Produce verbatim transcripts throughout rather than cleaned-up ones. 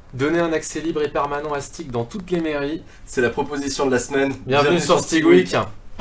Donner un accès libre et permanent à Stig dans toutes les mairies. C'est la proposition de la semaine. Bienvenue, Bienvenue sur Stig Week.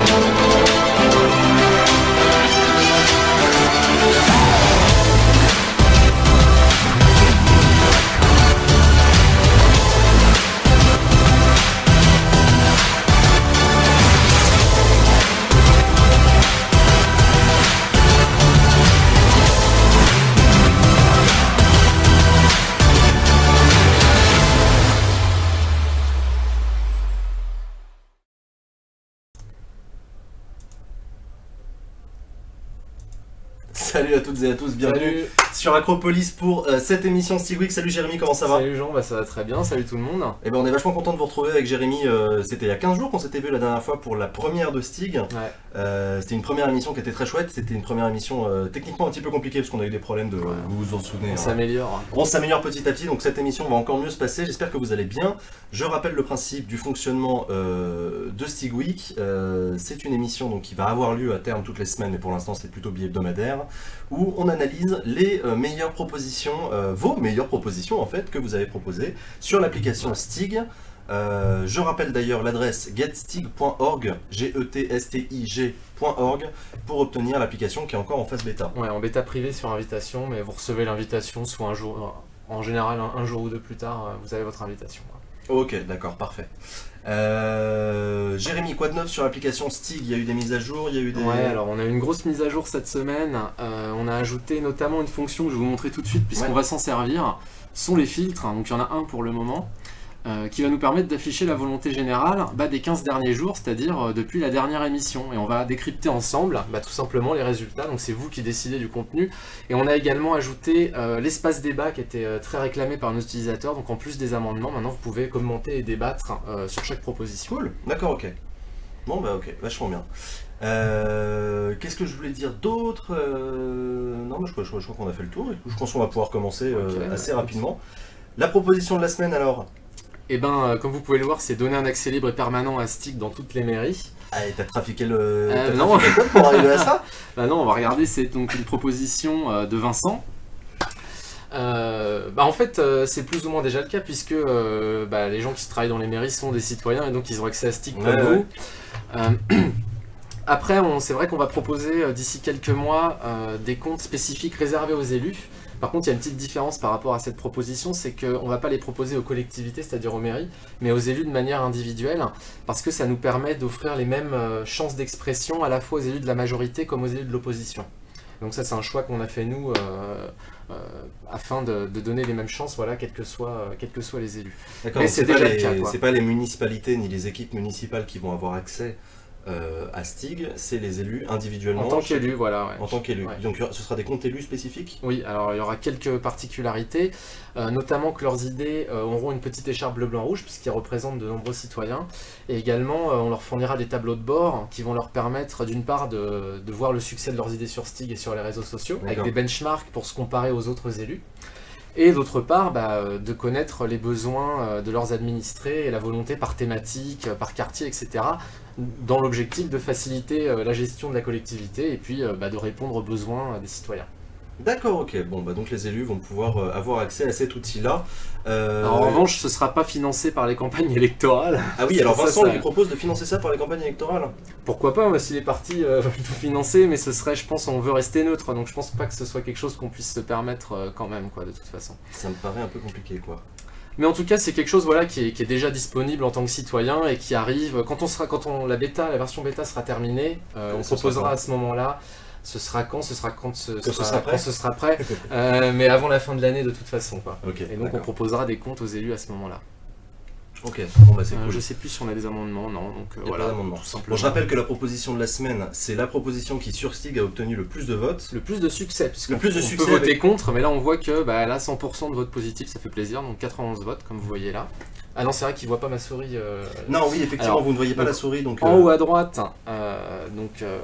Salut à toutes et à tous, bienvenue Salut. Sur Acropolis pour euh, cette émission Stig Week. Salut Jérémy, comment ça va? Salut Jean, bah ça va très bien, salut tout le monde. Et ben on est vachement content de vous retrouver avec Jérémy, euh, c'était il y a quinze jours qu'on s'était vu la dernière fois pour la première de Stig. Ouais. Euh, c'était une première émission qui était très chouette, c'était une première émission euh, techniquement un petit peu compliquée parce qu'on a eu des problèmes de... Ouais. Vous vous en souvenez? On hein. s'améliore. On s'améliore petit à petit, donc cette émission va encore mieux se passer, j'espère que vous allez bien. Je rappelle le principe du fonctionnement euh, de Stig Week. Euh, c'est une émission donc, qui va avoir lieu à terme toutes les semaines, mais pour l'instant c'est plutôt bi-hebdomadaire, où on analyse les euh, meilleures propositions, euh, vos meilleures propositions en fait, que vous avez proposées sur l'application Stig. Euh, je rappelle d'ailleurs l'adresse get stig point org, G E T S T I G point org, pour obtenir l'application qui est encore en phase bêta. Ouais, en bêta privée sur invitation, mais vous recevez l'invitation soit un jour, en général un, un jour ou deux plus tard, vous avez votre invitation. Ok, d'accord, parfait. Euh, Jérémy, quoi de neuf sur l'application Stig? Il y a eu des mises à jour, il y a eu des... Ouais, alors on a eu une grosse mise à jour cette semaine. Euh, on a ajouté notamment une fonction que je vais vous montrer tout de suite puisqu'on ouais. va s'en servir. Ce sont les filtres, donc il y en a un pour le moment, euh, qui va nous permettre d'afficher la volonté générale bah, des quinze derniers jours, c'est-à-dire euh, depuis la dernière émission. Et on va décrypter ensemble bah, tout simplement les résultats, donc c'est vous qui décidez du contenu. Et on a également ajouté euh, l'espace débat qui était euh, très réclamé par nos utilisateurs, donc en plus des amendements, maintenant vous pouvez commenter et débattre euh, sur chaque proposition. Cool, d'accord, ok. Bon bah ok, vachement bien. Euh, Qu'est-ce que je voulais dire d'autre? euh, Non, mais je crois, je crois, je crois qu'on a fait le tour. Je pense qu'on va pouvoir commencer euh, okay, assez ouais, rapidement. La proposition de la semaine alors? Eh ben, euh, comme vous pouvez le voir, c'est donner un accès libre et permanent à Stig dans toutes les mairies. Ah, et t'as trafiqué le, euh, non. trafiqué le code pour arriver à ça? Bah non, on va regarder, c'est donc une proposition euh, de Vincent. Euh, bah en fait, euh, c'est plus ou moins déjà le cas puisque euh, bah, les gens qui travaillent dans les mairies sont des citoyens et donc ils ont accès à Stig comme ouais, vous. Ouais. Euh, Après, c'est vrai qu'on va proposer euh, d'ici quelques mois euh, des comptes spécifiques réservés aux élus. Par contre, il y a une petite différence par rapport à cette proposition, c'est qu'on ne va pas les proposer aux collectivités, c'est-à-dire aux mairies, mais aux élus de manière individuelle, parce que ça nous permet d'offrir les mêmes euh, chances d'expression à la fois aux élus de la majorité comme aux élus de l'opposition. Donc ça, c'est un choix qu'on a fait nous, euh, euh, afin de, de donner les mêmes chances, voilà, quels que soient, euh, quels que soient les élus. D'accord, c'est déjà le cas. C'est pas les municipalités ni les équipes municipales qui vont avoir accès Euh, à Stig, c'est les élus individuellement. En tant qu'élus, voilà. Ouais. En tant qu'élus. Ouais. Donc ce sera des comptes élus spécifiques? Oui, alors il y aura quelques particularités, euh, notamment que leurs idées euh, auront une petite écharpe bleu-blanc-rouge, puisqu'ils représentent de nombreux citoyens. Et également, euh, on leur fournira des tableaux de bord qui vont leur permettre, d'une part, de, de voir le succès de leurs idées sur Stig et sur les réseaux sociaux, avec des benchmarks pour se comparer aux autres élus. Et d'autre part, bah, de connaître les besoins de leurs administrés et la volonté par thématique, par quartier, et cetera, dans l'objectif de faciliter la gestion de la collectivité et puis bah, de répondre aux besoins des citoyens. D'accord, ok. Bon, bah donc les élus vont pouvoir euh, avoir accès à cet outil-là. Euh... En revanche, ce ne sera pas financé par les campagnes électorales. Ah oui, alors Vincent ça, ça... lui propose de financer ça par les campagnes électorales. Pourquoi pas, si les partis euh, veulent tout financer, mais ce serait, je pense, on veut rester neutre, donc je pense pas que ce soit quelque chose qu'on puisse se permettre euh, quand même, quoi, de toute façon. Ça me paraît un peu compliqué, quoi. Mais en tout cas, c'est quelque chose voilà, qui, est, qui est déjà disponible en tant que citoyen et qui arrive, quand, on sera, quand on, la, bêta, la version bêta sera terminée, euh, on proposera à ce moment-là. Ce sera quand Ce sera quand ce, ce, sera, sera, prêt. Quand ce sera prêt, euh, mais avant la fin de l'année de toute façon. Quoi. Okay, et donc on proposera des comptes aux élus à ce moment-là. Ok, bon bah c'est euh, cool. Je sais plus si on a des amendements, non, donc euh, Il y a voilà. pas d'amendement. Bon, je rappelle que la proposition de la semaine, c'est la proposition qui sur Stig a obtenu le plus de votes. Le plus de succès, puisque le plus de on succès peut voter avec... contre, mais là on voit que bah, là cent pour cent de votes positifs, ça fait plaisir, donc quatre-vingt-onze votes comme vous voyez là. Ah non, c'est vrai qu'il ne voit pas ma souris. Euh... Non, oui, effectivement, alors, vous ne voyez pas donc, la souris. Donc, en euh... haut à droite, euh, donc euh,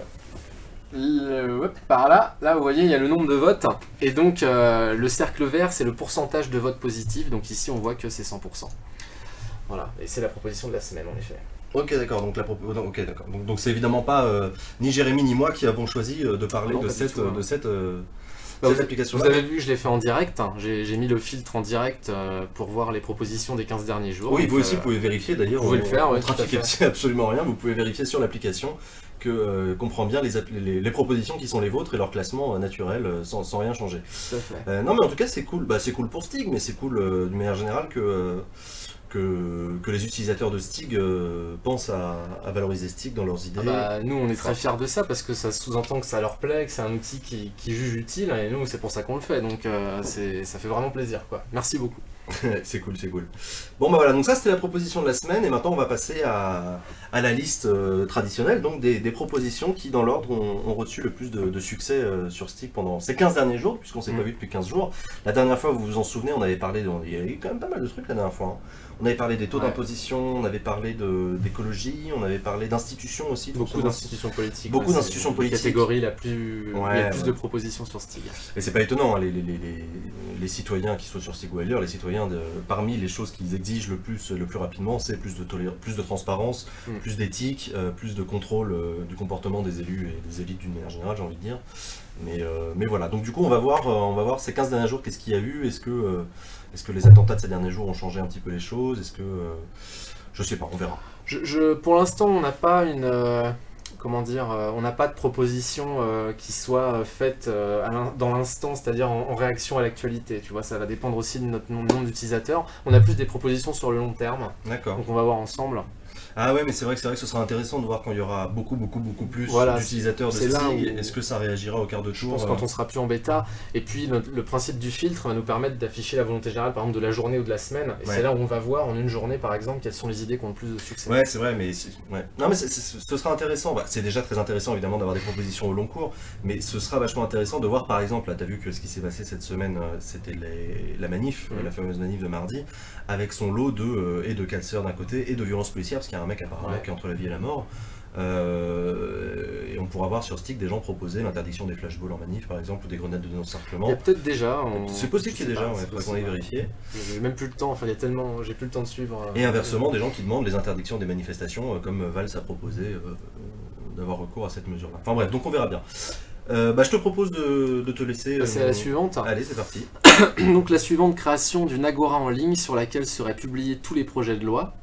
le, hop, par là, là vous voyez, il y a le nombre de votes. Et donc euh, le cercle vert, c'est le pourcentage de votes positifs. Donc ici, on voit que c'est cent pour cent. Voilà, et c'est la proposition de la semaine en effet. Ok, d'accord. Donc, la propo... ok, d'accord. Donc, donc c'est évidemment pas euh, ni Jérémy ni moi qui avons choisi euh, de parler non, de, cette, tout, hein. de cette, euh, Bah, cette vous, application vous avez vu, je l'ai fait en direct, hein. j'ai mis le filtre en direct euh, pour voir les propositions des quinze derniers jours. Oui, donc, vous aussi euh, vous pouvez vérifier d'ailleurs, vous pouvez on, le faire, on ouais, trafique absolument rien, vous pouvez vérifier sur l'application que euh, comprend bien les, les, les propositions qui sont les vôtres et leur classement euh, naturel euh, sans, sans rien changer. Tout à fait. Euh, non mais en tout cas c'est cool, bah, c'est cool pour Stig, mais c'est cool euh, d'une manière générale que... Euh, Que, que les utilisateurs de Stig euh, pensent à, à valoriser Stig dans leurs idées. Ah bah, nous on est très fiers de ça parce que ça sous-entend que ça leur plaît, que c'est un outil qui, qui juge utile et nous c'est pour ça qu'on le fait, donc euh, ça fait vraiment plaisir quoi. Merci beaucoup. C'est cool, c'est cool. Bon bah voilà, donc ça c'était la proposition de la semaine et maintenant on va passer à, à la liste euh, traditionnelle, donc des, des propositions qui dans l'ordre ont, ont reçu le plus de, de succès euh, sur Stig pendant ces quinze derniers jours, puisqu'on s'est mmh. pas vu depuis quinze jours. La dernière fois, vous vous en souvenez, on avait parlé, de, il y a eu quand même pas mal de trucs la dernière fois. Hein. On avait parlé des taux ouais. d'imposition, on avait parlé d'écologie, on avait parlé d'institutions aussi. Beaucoup d'institutions politiques. Beaucoup ouais, d'institutions politiques. La catégorie la plus, ouais, la plus ouais. de propositions sur Stig. Et c'est pas étonnant, hein, les, les, les, les citoyens qui soient sur Stig ou ailleurs, les citoyens, de, parmi les choses qu'ils exigent le plus, le plus rapidement, c'est plus de, plus de transparence, mm. plus d'éthique, euh, plus de contrôle euh, du comportement des élus et des élites d'une manière générale, j'ai envie de dire. Mais, euh, mais voilà, donc du coup on va voir, euh, on va voir ces quinze derniers jours, qu'est-ce qu'il y a eu, est-ce que, euh, est-ce que les attentats de ces derniers jours ont changé un petit peu les choses, est-ce que... Euh, je sais pas, on verra. Je, je, pour l'instant on n'a pas une... Euh... Comment dire, euh, on n'a pas de proposition euh, qui soit faite euh, dans l'instant, c'est-à-dire en, en réaction à l'actualité. Tu vois, ça va dépendre aussi de notre nombre d'utilisateurs. On a plus des propositions sur le long terme. D'accord. Donc on va voir ensemble. Ah ouais, mais c'est vrai que c'est vrai que ce sera intéressant de voir quand il y aura beaucoup, beaucoup, beaucoup plus voilà, d'utilisateurs de Stig. Est-ce que ça réagira au quart de tour? Je pense euh... quand on sera plus en bêta. Et puis le, le principe du filtre va nous permettre d'afficher la volonté générale, par exemple, de la journée ou de la semaine. Et ouais. c'est là où on va voir en une journée, par exemple, quelles sont les idées qui ont le plus de succès. Ouais, c'est vrai, mais ouais. non, mais c est, c est, ce sera intéressant. Bah, c'est déjà très intéressant évidemment d'avoir des propositions au long cours, mais ce sera vachement intéressant de voir, par exemple, là, tu as vu que ce qui s'est passé cette semaine, c'était la manif, mmh. la fameuse manif de mardi, avec son lot de euh, et de casseurs d'un côté et de violences policières, parce qu'il y a un mec apparemment ouais. qui est entre la vie et la mort. Euh, et on pourra voir sur Stig des gens proposer l'interdiction des flashballs en manif par exemple ou des grenades de désencerclement. Il y a peut-être déjà. On... C'est possible qu'il y ait déjà, il faudrait qu'on aille vérifier. J'ai même plus le temps, enfin il y a tellement, j'ai plus le temps de suivre. Et inversement, des gens qui demandent les interdictions des manifestations, comme Valls a proposé euh, d'avoir recours à cette mesure-là. Enfin bref, donc on verra bien. Euh, bah, je te propose de, de te laisser... C'est euh, la suivante. Allez, c'est parti. Donc la suivante, création d'une agora en ligne sur laquelle seraient publiés tous les projets de loi.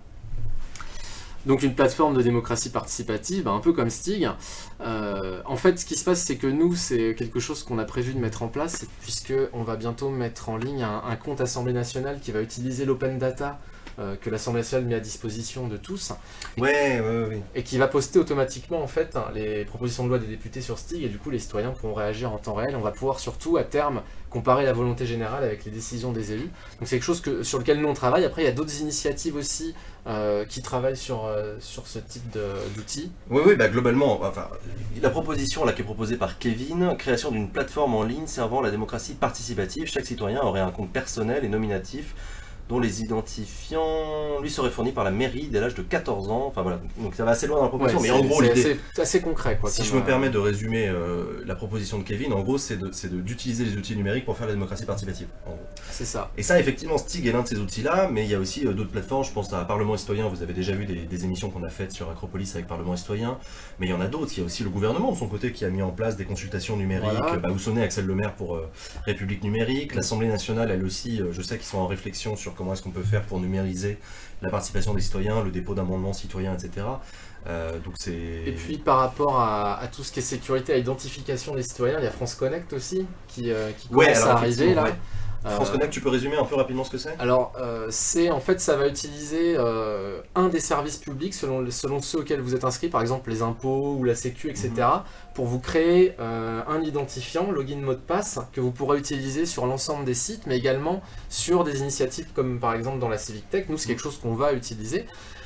Donc une plateforme de démocratie participative, un peu comme Stig. Euh, en fait, ce qui se passe, c'est que nous, c'est quelque chose qu'on a prévu de mettre en place, puisqu'on va bientôt mettre en ligne un, un compte Assemblée nationale qui va utiliser l'open data euh, que l'Assemblée nationale met à disposition de tous. Ouais, ouais, ouais. Et qui va poster automatiquement en fait les propositions de loi des députés sur Stig, et du coup les citoyens pourront réagir en temps réel. On va pouvoir surtout à terme comparer la volonté générale avec les décisions des élus. Donc c'est quelque chose que, sur lequel nous on travaille. Après il y a d'autres initiatives aussi euh, qui travaillent sur, euh, sur ce type d'outils. Oui, oui, bah globalement, enfin, la proposition là qui est proposée par Kevin, création d'une plateforme en ligne servant la démocratie participative. Chaque citoyen aurait un compte personnel et nominatif dont les identifiants lui seraient fournis par la mairie dès l'âge de quatorze ans. Enfin voilà, donc ça va assez loin dans la proposition, ouais, mais en gros l'idée... C'est assez concret quoi. Si je me euh... permets de résumer euh, la proposition de Kevin, en gros c'est d'utiliser de, les outils numériques pour faire la démocratie participative. C'est ça. Et ça effectivement Stig est l'un de ces outils-là, mais il y a aussi euh, d'autres plateformes, je pense à Parlement Citoyen, vous avez déjà vu des, des émissions qu'on a faites sur Acropolis avec Parlement Citoyen, mais il y en a d'autres, il y a aussi le gouvernement de son côté qui a mis en place des consultations numériques, voilà. bah, Oussonnet, Axel Lemaire pour euh, République numérique, l'Assemblée nationale elle aussi, euh, je sais qu'ils sont en réflexion sur comment est-ce qu'on peut faire pour numériser la participation des citoyens, le dépôt d'amendements citoyens, et cetera. Euh, donc c'est... Et puis par rapport à, à tout ce qui est sécurité, à l'identification des citoyens, il y a France Connect aussi qui, euh, qui commence ouais, alors, à arriver là. Ouais. France euh, Connect, tu peux résumer un peu rapidement ce que c'est? Alors, euh, c'est en fait, ça va utiliser euh, un des services publics selon, selon ceux auxquels vous êtes inscrit, par exemple les impôts ou la sécu, et cetera, mm-hmm. pour vous créer euh, un identifiant, login, mot de passe, que vous pourrez utiliser sur l'ensemble des sites, mais également sur des initiatives comme par exemple dans la Civic Tech. Nous, c'est quelque chose qu'on va utiliser.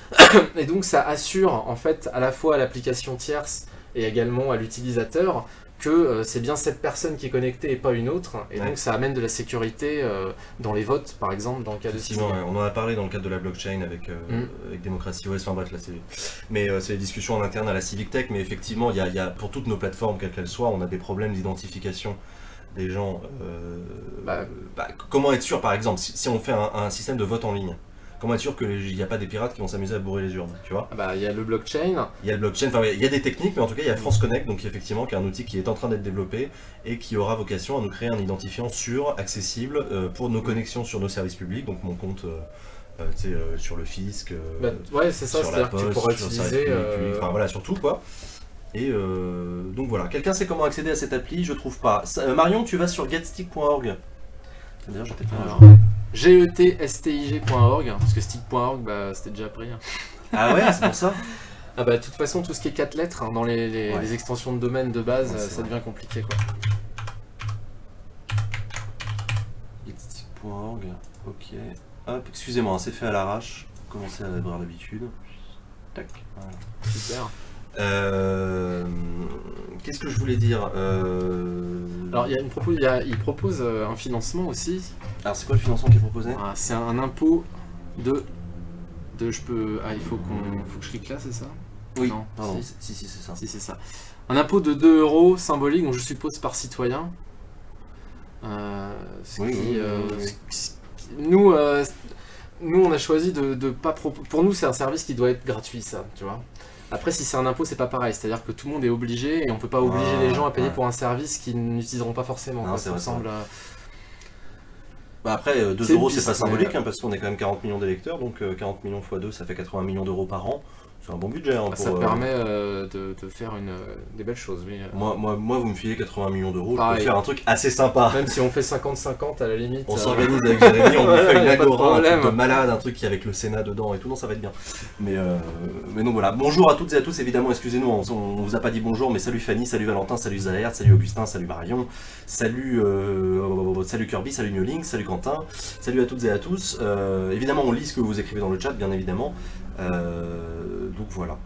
Et donc, ça assure en fait à la fois à l'application tierce et également à l'utilisateur que euh, c'est bien cette personne qui est connectée et pas une autre, et ouais. donc ça amène de la sécurité euh, dans les votes, par exemple, dans le cas de Stig. Ouais, on en a parlé dans le cadre de la blockchain avec, euh, mm. avec Démocratie O S, enfin bref, là c'est... Mais euh, c'est les discussions en interne à la Civic Tech, mais effectivement, il y a, y a, pour toutes nos plateformes, quelles qu'elles soient, on a des problèmes d'identification des gens. Euh, bah, bah, comment être sûr, par exemple, si, si on fait un, un système de vote en ligne, comment être sûr qu'il n'y a pas des pirates qui vont s'amuser à bourrer les urnes, tu vois. Ah bah, il y a le blockchain. Il y a le blockchain, enfin il y a des techniques, mais en tout cas il y a France Connect, donc effectivement qui est un outil qui est en train d'être développé et qui aura vocation à nous créer un identifiant sûr, accessible euh, pour nos connexions sur nos services publics, donc mon compte euh, euh, tu sais, euh, sur le fisc, euh, Bah, ouais, c'est ça, sur la c'est-à-dire que tu poste, pourras sur le service utiliser. public, euh, public, enfin voilà, surtout quoi. Et euh, donc voilà, quelqu'un sait comment accéder à cette appli? Je trouve pas. Ça, euh, Marion, tu vas sur getstick point org. D'ailleurs, je t'ai fait un Alors, jour. G E T S T I G point org, parce que stick point org, bah, c'était déjà pris. hein. Ah ouais, c'est pour ça. Ah bah, de toute façon, tout ce qui est quatre lettres, hein, dans les, les- Ouais. les extensions de domaine de base, Ouais, euh, c'est ça vrai. devient compliqué, quoi. getstick point org, ok. Hop, excusez-moi, hein, c'est fait à l'arrache. Commencez à avoir l'habitude. Tac. Voilà. Super. Euh, Qu'est-ce que je voulais dire euh... Alors, il, y a une propos- il, y a- il propose euh, un financement aussi. Alors, c'est quoi le financement qui est proposé? Ah, c'est un impôt de. de je peux. Ah, il faut, qu'on, faut que je clique là, c'est ça? Oui, Non, pardon, si. si, si, c'est ça. Si, c'est ça. Un impôt de deux euros symbolique, donc je suppose par citoyen. Euh, ce Oui, qui, oui, oui, euh, oui, oui. ce qui- nous, euh, nous, on a choisi de, de pas proposer. Pour nous, c'est un service qui doit être gratuit, ça, tu vois. Après, si c'est un impôt, c'est pas pareil. C'est-à-dire que tout le monde est obligé et on peut pas obliger Ah, les gens à payer ouais. pour un service qu'ils n'utiliseront pas forcément. Non, quoi. c'est Ça vrai, ressemble à- Bah après, euh, deux C'est une euros c'est piste, pas symbolique, mais- hein, parce qu'on est quand même quarante millions d'électeurs, donc euh, quarante millions fois deux, ça fait quatre-vingts millions d'euros par an. C'est un bon budget. Hein, ça pour, euh, permet euh, de, de faire une, des belles choses. Oui. Moi, moi, moi, vous me filez quatre-vingts millions d'euros, je peux Pareil. faire un truc assez sympa. Même si on fait cinquante cinquante à la limite. On euh, s'organise avec Jérémy, on vous fait une y a pas de agora, un truc problème. de malade, un truc qui est avec le Sénat dedans et tout, non ça va être bien. Mais, euh, mais non voilà, bonjour à toutes et à tous, évidemment, excusez-nous, on, on vous a pas dit bonjour, mais salut Fanny, salut Valentin, salut Zahir, salut Augustin, salut Marion, salut, euh, salut Kirby, salut Newlink, salut Quentin, salut à toutes et à tous. Euh, évidemment on lit ce que vous écrivez dans le chat, bien évidemment. Euh, donc voilà.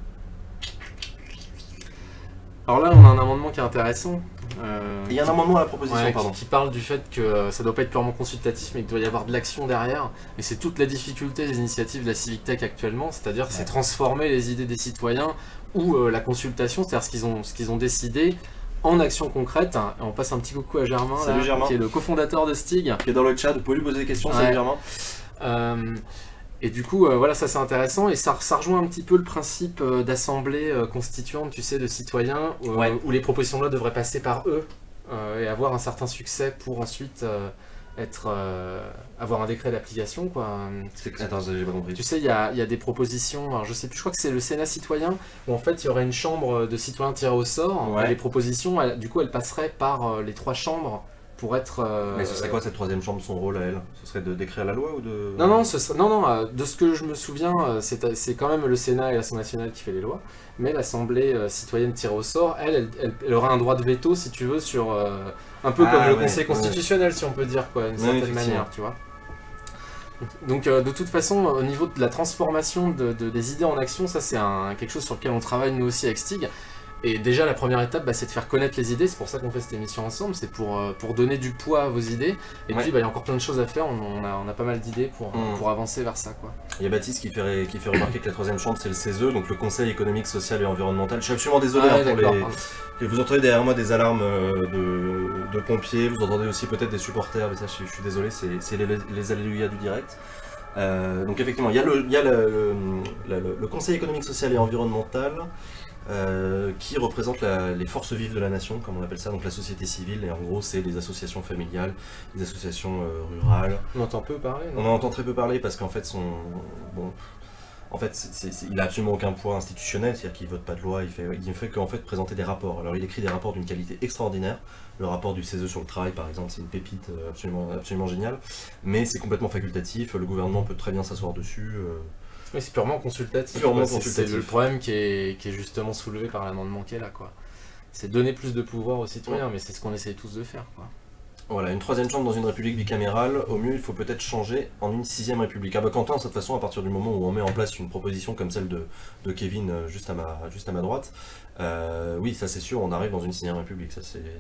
Alors là, on a un amendement qui est intéressant. euh, Il y a un amendement à la proposition, Ouais, pardon. qui, qui parle du fait que euh, ça doit pas être purement consultatif, mais qu'il doit y avoir de l'action derrière. Et c'est toute la difficulté des initiatives de la Civic Tech actuellement, c'est-à-dire que c'est Ouais. transformer les idées des citoyens ou euh, la consultation, c'est-à-dire ce qu'ils ont, ce qu'ils ont décidé en action concrète. Et on passe un petit coucou à Germain, Salut là, Germain. qui est le cofondateur de Stig. Qui est dans le chat, vous pouvez lui poser des questions, Ouais. salut Germain. Euh, et du coup, euh, voilà, ça c'est intéressant et ça, ça rejoint un petit peu le principe euh, d'assemblée euh, constituante, tu sais, de citoyens, euh, Ouais. où les propositions de loi devraient passer par eux euh, et avoir un certain succès pour ensuite euh, être, euh, avoir un décret d'application, quoi. C'est- Attends, j'ai pas compris. Tu sais, il y a, il y a des propositions, alors je sais plus, je crois que c'est le Sénat citoyen, où en fait il y aurait une chambre de citoyens tirés au sort, Ouais. et les propositions, elles- du coup, elles passeraient par euh, les trois chambres pour être... euh, Mais ce serait quoi cette troisième chambre, son rôle à elle? Ce serait de d'écrire la loi ou de... Non, non, ce serait- non, non, euh, de ce que je me souviens, euh, c'est c'est quand même le Sénat et l'Assemblée nationale qui fait les lois, mais l'Assemblée euh, citoyenne tirée au sort, elle, elle, elle- elle aura un droit de veto, si tu veux, sur euh, un peu Ah, comme le ouais, Conseil ouais. constitutionnel, si on peut dire, quoi, d'une Ouais, certaine effectivement. manière, tu vois. Donc, euh, de toute façon, au niveau de la transformation de, de- des idées en action, ça, c'est un- quelque chose sur lequel on travaille nous aussi avec Stig. Et déjà, la première étape, bah, c'est de faire connaître les idées. C'est pour ça qu'on fait cette émission ensemble. C'est pour, euh, pour donner du poids à vos idées. Et Ouais. puis, bah, il y a encore plein de choses à faire. On, on a, on a pas mal d'idées pour, Mm. pour avancer vers ça, quoi. Il y a Baptiste qui fait, ré- qui fait remarquer que la troisième chambre c'est le C E S E, donc le Conseil économique, social et environnemental. Je suis absolument désolé Ah hein, ouais, pour d'accord, les... pardon. Et vous entendez derrière moi des alarmes euh, de, de pompiers, vous entendez aussi peut-être des supporters, mais ça je, suis- je suis désolé, c'est c'est les, les alléluia du direct. Euh, donc effectivement, il y a, le, il y a le, le- le- le Conseil économique, social et environnemental euh, qui représente la- les forces vives de la nation, comme on appelle ça, donc la société civile, et en gros c'est les associations familiales, les associations euh, rurales. On entend peu parler, non On en entend très peu parler parce qu'en fait, son, bon, en fait, c'est- c'est- c'est- il n'a absolument aucun poids institutionnel, c'est-à-dire qu'il vote pas de loi, il fait, il fait qu'en fait présenter des rapports. Alors il écrit des rapports d'une qualité extraordinaire. Le rapport du C E S E sur le travail, par exemple, c'est une pépite euh, absolument, absolument géniale, mais c'est complètement facultatif. Le gouvernement peut très bien s'asseoir dessus. euh. Oui, c'est purement consultatif. Purement quoi. C'est- consultatif. C'est le problème qui est, qui est justement soulevé par l'amendement qui est là, quoi. C'est donner plus de pouvoir aux citoyens, mais c'est ce qu'on essaye tous de faire, quoi. Voilà, une troisième chambre dans une république bicamérale, au mieux il faut peut-être changer en une sixième république. Ah bah Quentin, de toute façon, à partir du moment où on met en place une proposition comme celle de, de Kevin euh, juste à ma, juste à ma droite, euh, oui, ça c'est sûr, on arrive dans une sixième république, ça c'est...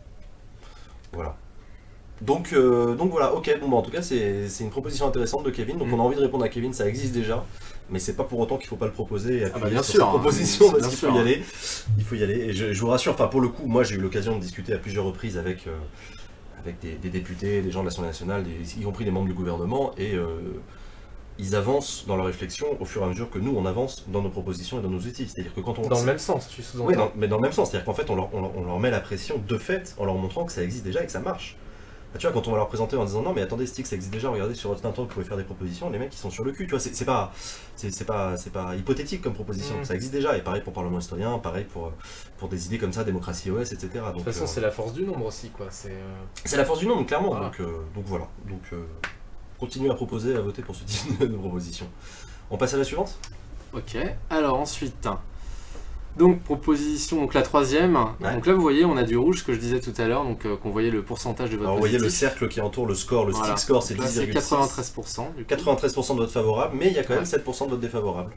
Voilà. Donc, euh, donc voilà, ok, bon bah en tout cas c'est c'est une proposition intéressante de Kevin, donc Mm. on a envie de répondre à Kevin, ça existe déjà, mais c'est pas pour autant qu'il faut pas le proposer et Ah bah appuyer bien sur sûr, cette hein, proposition, bien parce qu'il sûr. faut y aller, il faut y aller, et je, je vous rassure, enfin pour le coup, moi j'ai eu l'occasion de discuter à plusieurs reprises avec... euh, avec des, des députés, des gens de l'Assemblée nationale, des, y compris des membres du gouvernement, et euh, ils avancent dans leur réflexion au fur et à mesure que nous, on avance dans nos propositions et dans nos outils. C'est-à-dire que quand on... Dans le même sens, tu sous-entends. Oui, dans, mais dans le même sens. C'est-à-dire qu'en fait, on leur, on, leur, on leur met la pression de fait en leur montrant que ça existe déjà et que ça marche. Bah, tu vois, quand on va leur présenter en disant non, mais attendez, Stick, ça existe déjà, regardez sur votre Nintendo, vous pouvez faire des propositions, les mecs, ils sont sur le cul. Tu vois, c'est pas, c'est pas, c'est pas hypothétique comme proposition. Mmh. Ça existe déjà. Et pareil pour Parlement citoyen, pareil pour, pour des idées comme ça, démocratie O S, et cetera. Donc, de toute façon, euh, c'est la force du nombre aussi, quoi. C'est euh... la force du nombre, clairement. Voilà. Donc, euh, donc voilà. Donc, euh, continuez à proposer, à voter pour ce type de proposition. On passe à la suivante. Ok. Alors ensuite, donc proposition, donc la troisième. Ouais. Donc là, vous voyez, on a du rouge, ce que je disais tout à l'heure, donc euh, qu'on voyait le pourcentage de vote Alors, vous positif. voyez le cercle qui entoure le score, le Voilà. Stick score, c'est Donc là, dix virgule six. quatre-vingt-treize pour cent. Du coup. quatre-vingt-treize pour cent de vote favorable, mais il y a quand même Ouais. sept pour cent de vote défavorable.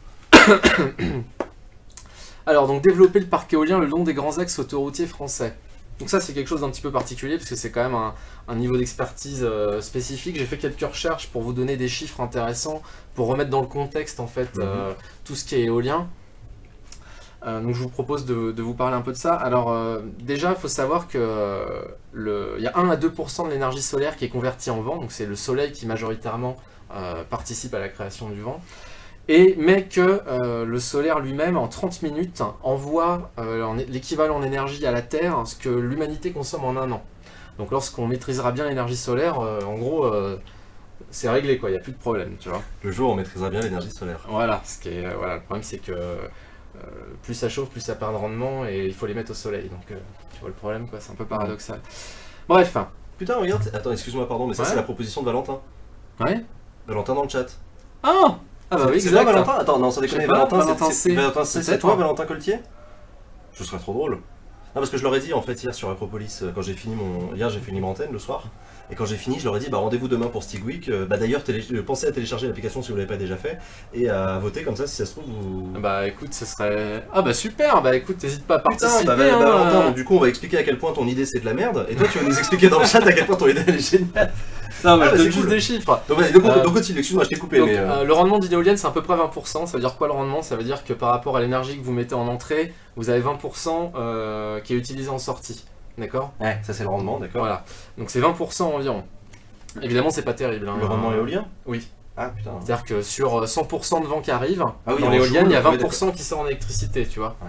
Alors, donc développer le parc éolien le long des grands axes autoroutiers français. Donc ça, c'est quelque chose d'un petit peu particulier, parce que c'est quand même un, un niveau d'expertise euh, spécifique. J'ai fait quelques recherches pour vous donner des chiffres intéressants, pour remettre dans le contexte, en fait, Mhm. euh, tout ce qui est éolien. Euh, donc je vous propose de, de vous parler un peu de ça. Alors euh, déjà, il faut savoir que euh, le, il y a un à deux pour cent de l'énergie solaire qui est convertie en vent, donc c'est le soleil qui majoritairement euh, participe à la création du vent. Et, mais que euh, le solaire lui-même, en trente minutes, envoie euh, l'équivalent en énergie à la Terre, ce que l'humanité consomme en un an. Donc lorsqu'on maîtrisera bien l'énergie solaire, euh, en gros, euh, c'est réglé, quoi. Il n'y a plus de problème, tu vois. Le jour où on maîtrisera bien l'énergie solaire. Voilà, ce qui est, euh, voilà, le problème c'est que euh, plus ça chauffe, plus ça perd de rendement, et il faut les mettre au soleil. Donc euh, tu vois le problème, quoi. C'est un peu paradoxal. Bref. Putain, regarde, attends, excuse-moi, pardon, mais ça Ouais. c'est la proposition de Valentin. Ouais. Valentin dans le chat. Ah Ah bah oui, C'est toi exact. Valentin? Attends, non, sans Je sais déconner, pas, Valentin, Valentin c'est- c'est C. Valentin C, c'est Peut-être, toi, hein. Valentin Coltier? Ce serait trop drôle. Non, parce que je leur ai dit en fait hier sur Acropolis, euh, quand j'ai fini mon. Hier j'ai fait une libre antenne le soir, et quand j'ai fini, je leur ai dit bah rendez-vous demain pour Stick Week. Euh, bah d'ailleurs, télé... euh, pensez à télécharger l'application si vous l'avez pas déjà fait, et à voter comme ça si ça se trouve vous. Bah écoute, ce serait... Ah bah super, bah écoute, t'hésites pas à Putain, participer. bah, bah, hein, bah, Valentin, euh. donc, du coup on va expliquer à quel point ton idée c'est de la merde, et toi tu vas nous expliquer dans le chat à quel point ton idée elle est géniale. Non, mais Ah, je bah, donne c'est juste cool. des chiffres. Donc vas-y, donc, Euh, donc continue, excuse-moi, je t'ai coupé, Donc, mais. euh, euh, le rendement d'une éolienne, c'est à peu près vingt pour cent. Ça veut dire quoi le rendement? Ça veut dire que par rapport à l'énergie que vous mettez en entrée, vous avez vingt pour cent euh, qui est utilisé en sortie. D'accord? Ouais, ça c'est le rendement, d'accord. Voilà. Donc c'est vingt pour cent environ. Évidemment, c'est pas terrible. hein. Le rendement éolien? Oui. Ah putain. C'est-à-dire que sur cent pour cent de vent qui arrive, Ah oui, dans en l'éolienne, il y a joule, vingt pour cent oui, qui sort en électricité, tu vois. Ouais.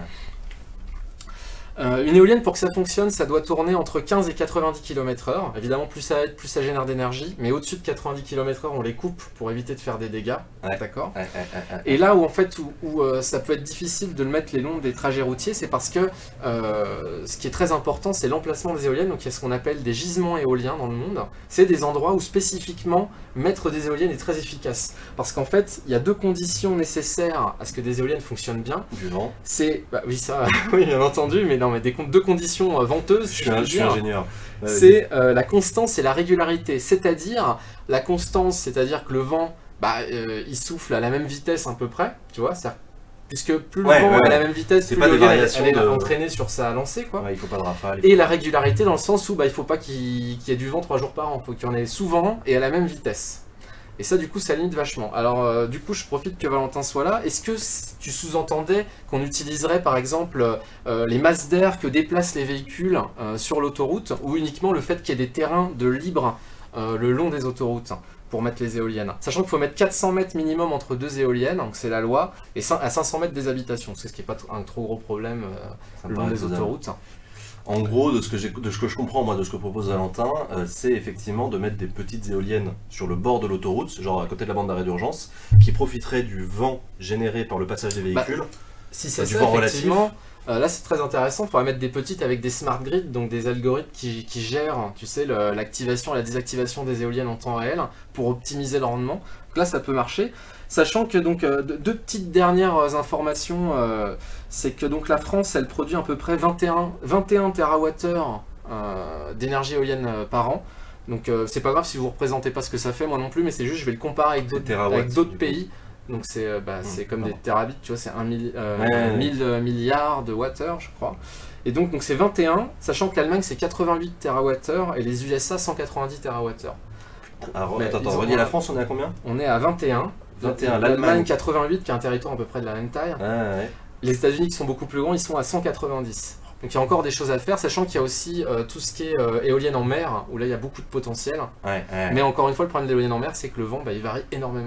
Euh, une éolienne, pour que ça fonctionne, ça doit tourner entre quinze et quatre-vingt-dix kilomètres heure. Évidemment, plus ça aide, plus ça génère d'énergie. Mais au-dessus de quatre-vingt-dix kilomètres heure, on les coupe pour éviter de faire des dégâts. Ouais. D'accord. Ouais, ouais, ouais, ouais. Et là où en fait où, où, euh, ça peut être difficile de le mettre les longs des trajets routiers, c'est parce que euh, ce qui est très important, c'est l'emplacement des éoliennes. Donc il y a ce qu'on appelle des gisements éoliens dans le monde. C'est des endroits où spécifiquement mettre des éoliennes est très efficace. Parce qu'en fait, il y a deux conditions nécessaires à ce que des éoliennes fonctionnent bien. Du vent. C'est, bah oui ça, oui bien entendu, mais non mais des con- deux conditions euh, venteuses. Je si suis, je un, peux je suis dire. ingénieur. Ouais, C'est euh, la constance et la régularité. C'est-à-dire, la constance, c'est-à-dire que le vent, bah, euh, il souffle à la même vitesse à peu près, tu vois, c'est-à-dire- puisque plus le Ouais, vent ouais, est à ouais. la même vitesse, C'est plus pas des l'éolienne, elle- variations elle est de- entraînée sur sa lancée, quoi. Ouais, il faut pas de rafale. Et la régularité dans le sens où bah, il faut pas qu'il qu'il y ait du vent trois jours par an, il faut qu'il y en ait souvent et à la même vitesse. Et ça, du coup, ça limite vachement. Alors, euh, du coup, je profite que Valentin soit là. Est-ce que s- tu sous-entendais qu'on utiliserait, par exemple, euh, les masses d'air que déplacent les véhicules euh, sur l'autoroute, ou uniquement le fait qu'il y ait des terrains de libre euh, le long des autoroutes pour mettre les éoliennes? Sachant qu'il faut mettre quatre cents mètres minimum entre deux éoliennes, donc c'est la loi, et cin- à cinq cents mètres des habitations, c'est ce qui n'est pas t- un trop gros problème euh, Ça me le long paraît des faisable. autoroutes. En gros, de ce que, j'ai- de ce que je comprends, moi, de ce que propose Valentin, euh, c'est effectivement de mettre des petites éoliennes sur le bord de l'autoroute, genre à côté de la bande d'arrêt d'urgence, qui profiteraient du vent généré par le passage des Bah, véhicules. Si c'est du ça, vent relatif. effectivement, euh, là c'est très intéressant, il faudra mettre des petites avec des smart grids, donc des algorithmes qui, qui gèrent, tu sais, le- l'activation et la désactivation des éoliennes en temps réel pour optimiser le rendement. Donc là ça peut marcher, sachant que donc euh, deux, deux petites dernières euh, informations, euh, c'est que donc la France elle produit à peu près vingt et un, vingt et un térawattheures euh, d'énergie éolienne euh, par an. Donc euh, c'est pas grave si vous ne représentez pas ce que ça fait, moi non plus, mais c'est juste je vais le comparer avec d'autres térawatts, avec d'autres du coup. pays. Donc c'est euh, bah, c'est comme pardon. des terabits, tu vois, c'est un mille, euh, Ouais, ouais, ouais. mille euh, milliards de wattheures, je crois. Et donc donc c'est vingt et un, sachant que l'Allemagne c'est quatre-vingt-huit térawattheures et les U S A cent quatre-vingt-dix térawattheures. Alors, Mais attends, ils attends, ont- redis la France, on est à combien? On est à vingt et un. vingt et un, L'Allemagne l'Allemagne. quatre-vingt-huit, qui est un territoire à peu près de la même taille. Ah, ouais. Les États-Unis qui sont beaucoup plus grands, ils sont à cent quatre-vingt-dix. Donc il y a encore des choses à faire, sachant qu'il y a aussi euh, tout ce qui est euh, éolienne en mer, où là il y a beaucoup de potentiel. Ouais, ouais. Mais encore une fois, le problème de l'éolienne en mer, c'est que le vent, bah, il varie énormément, quoi.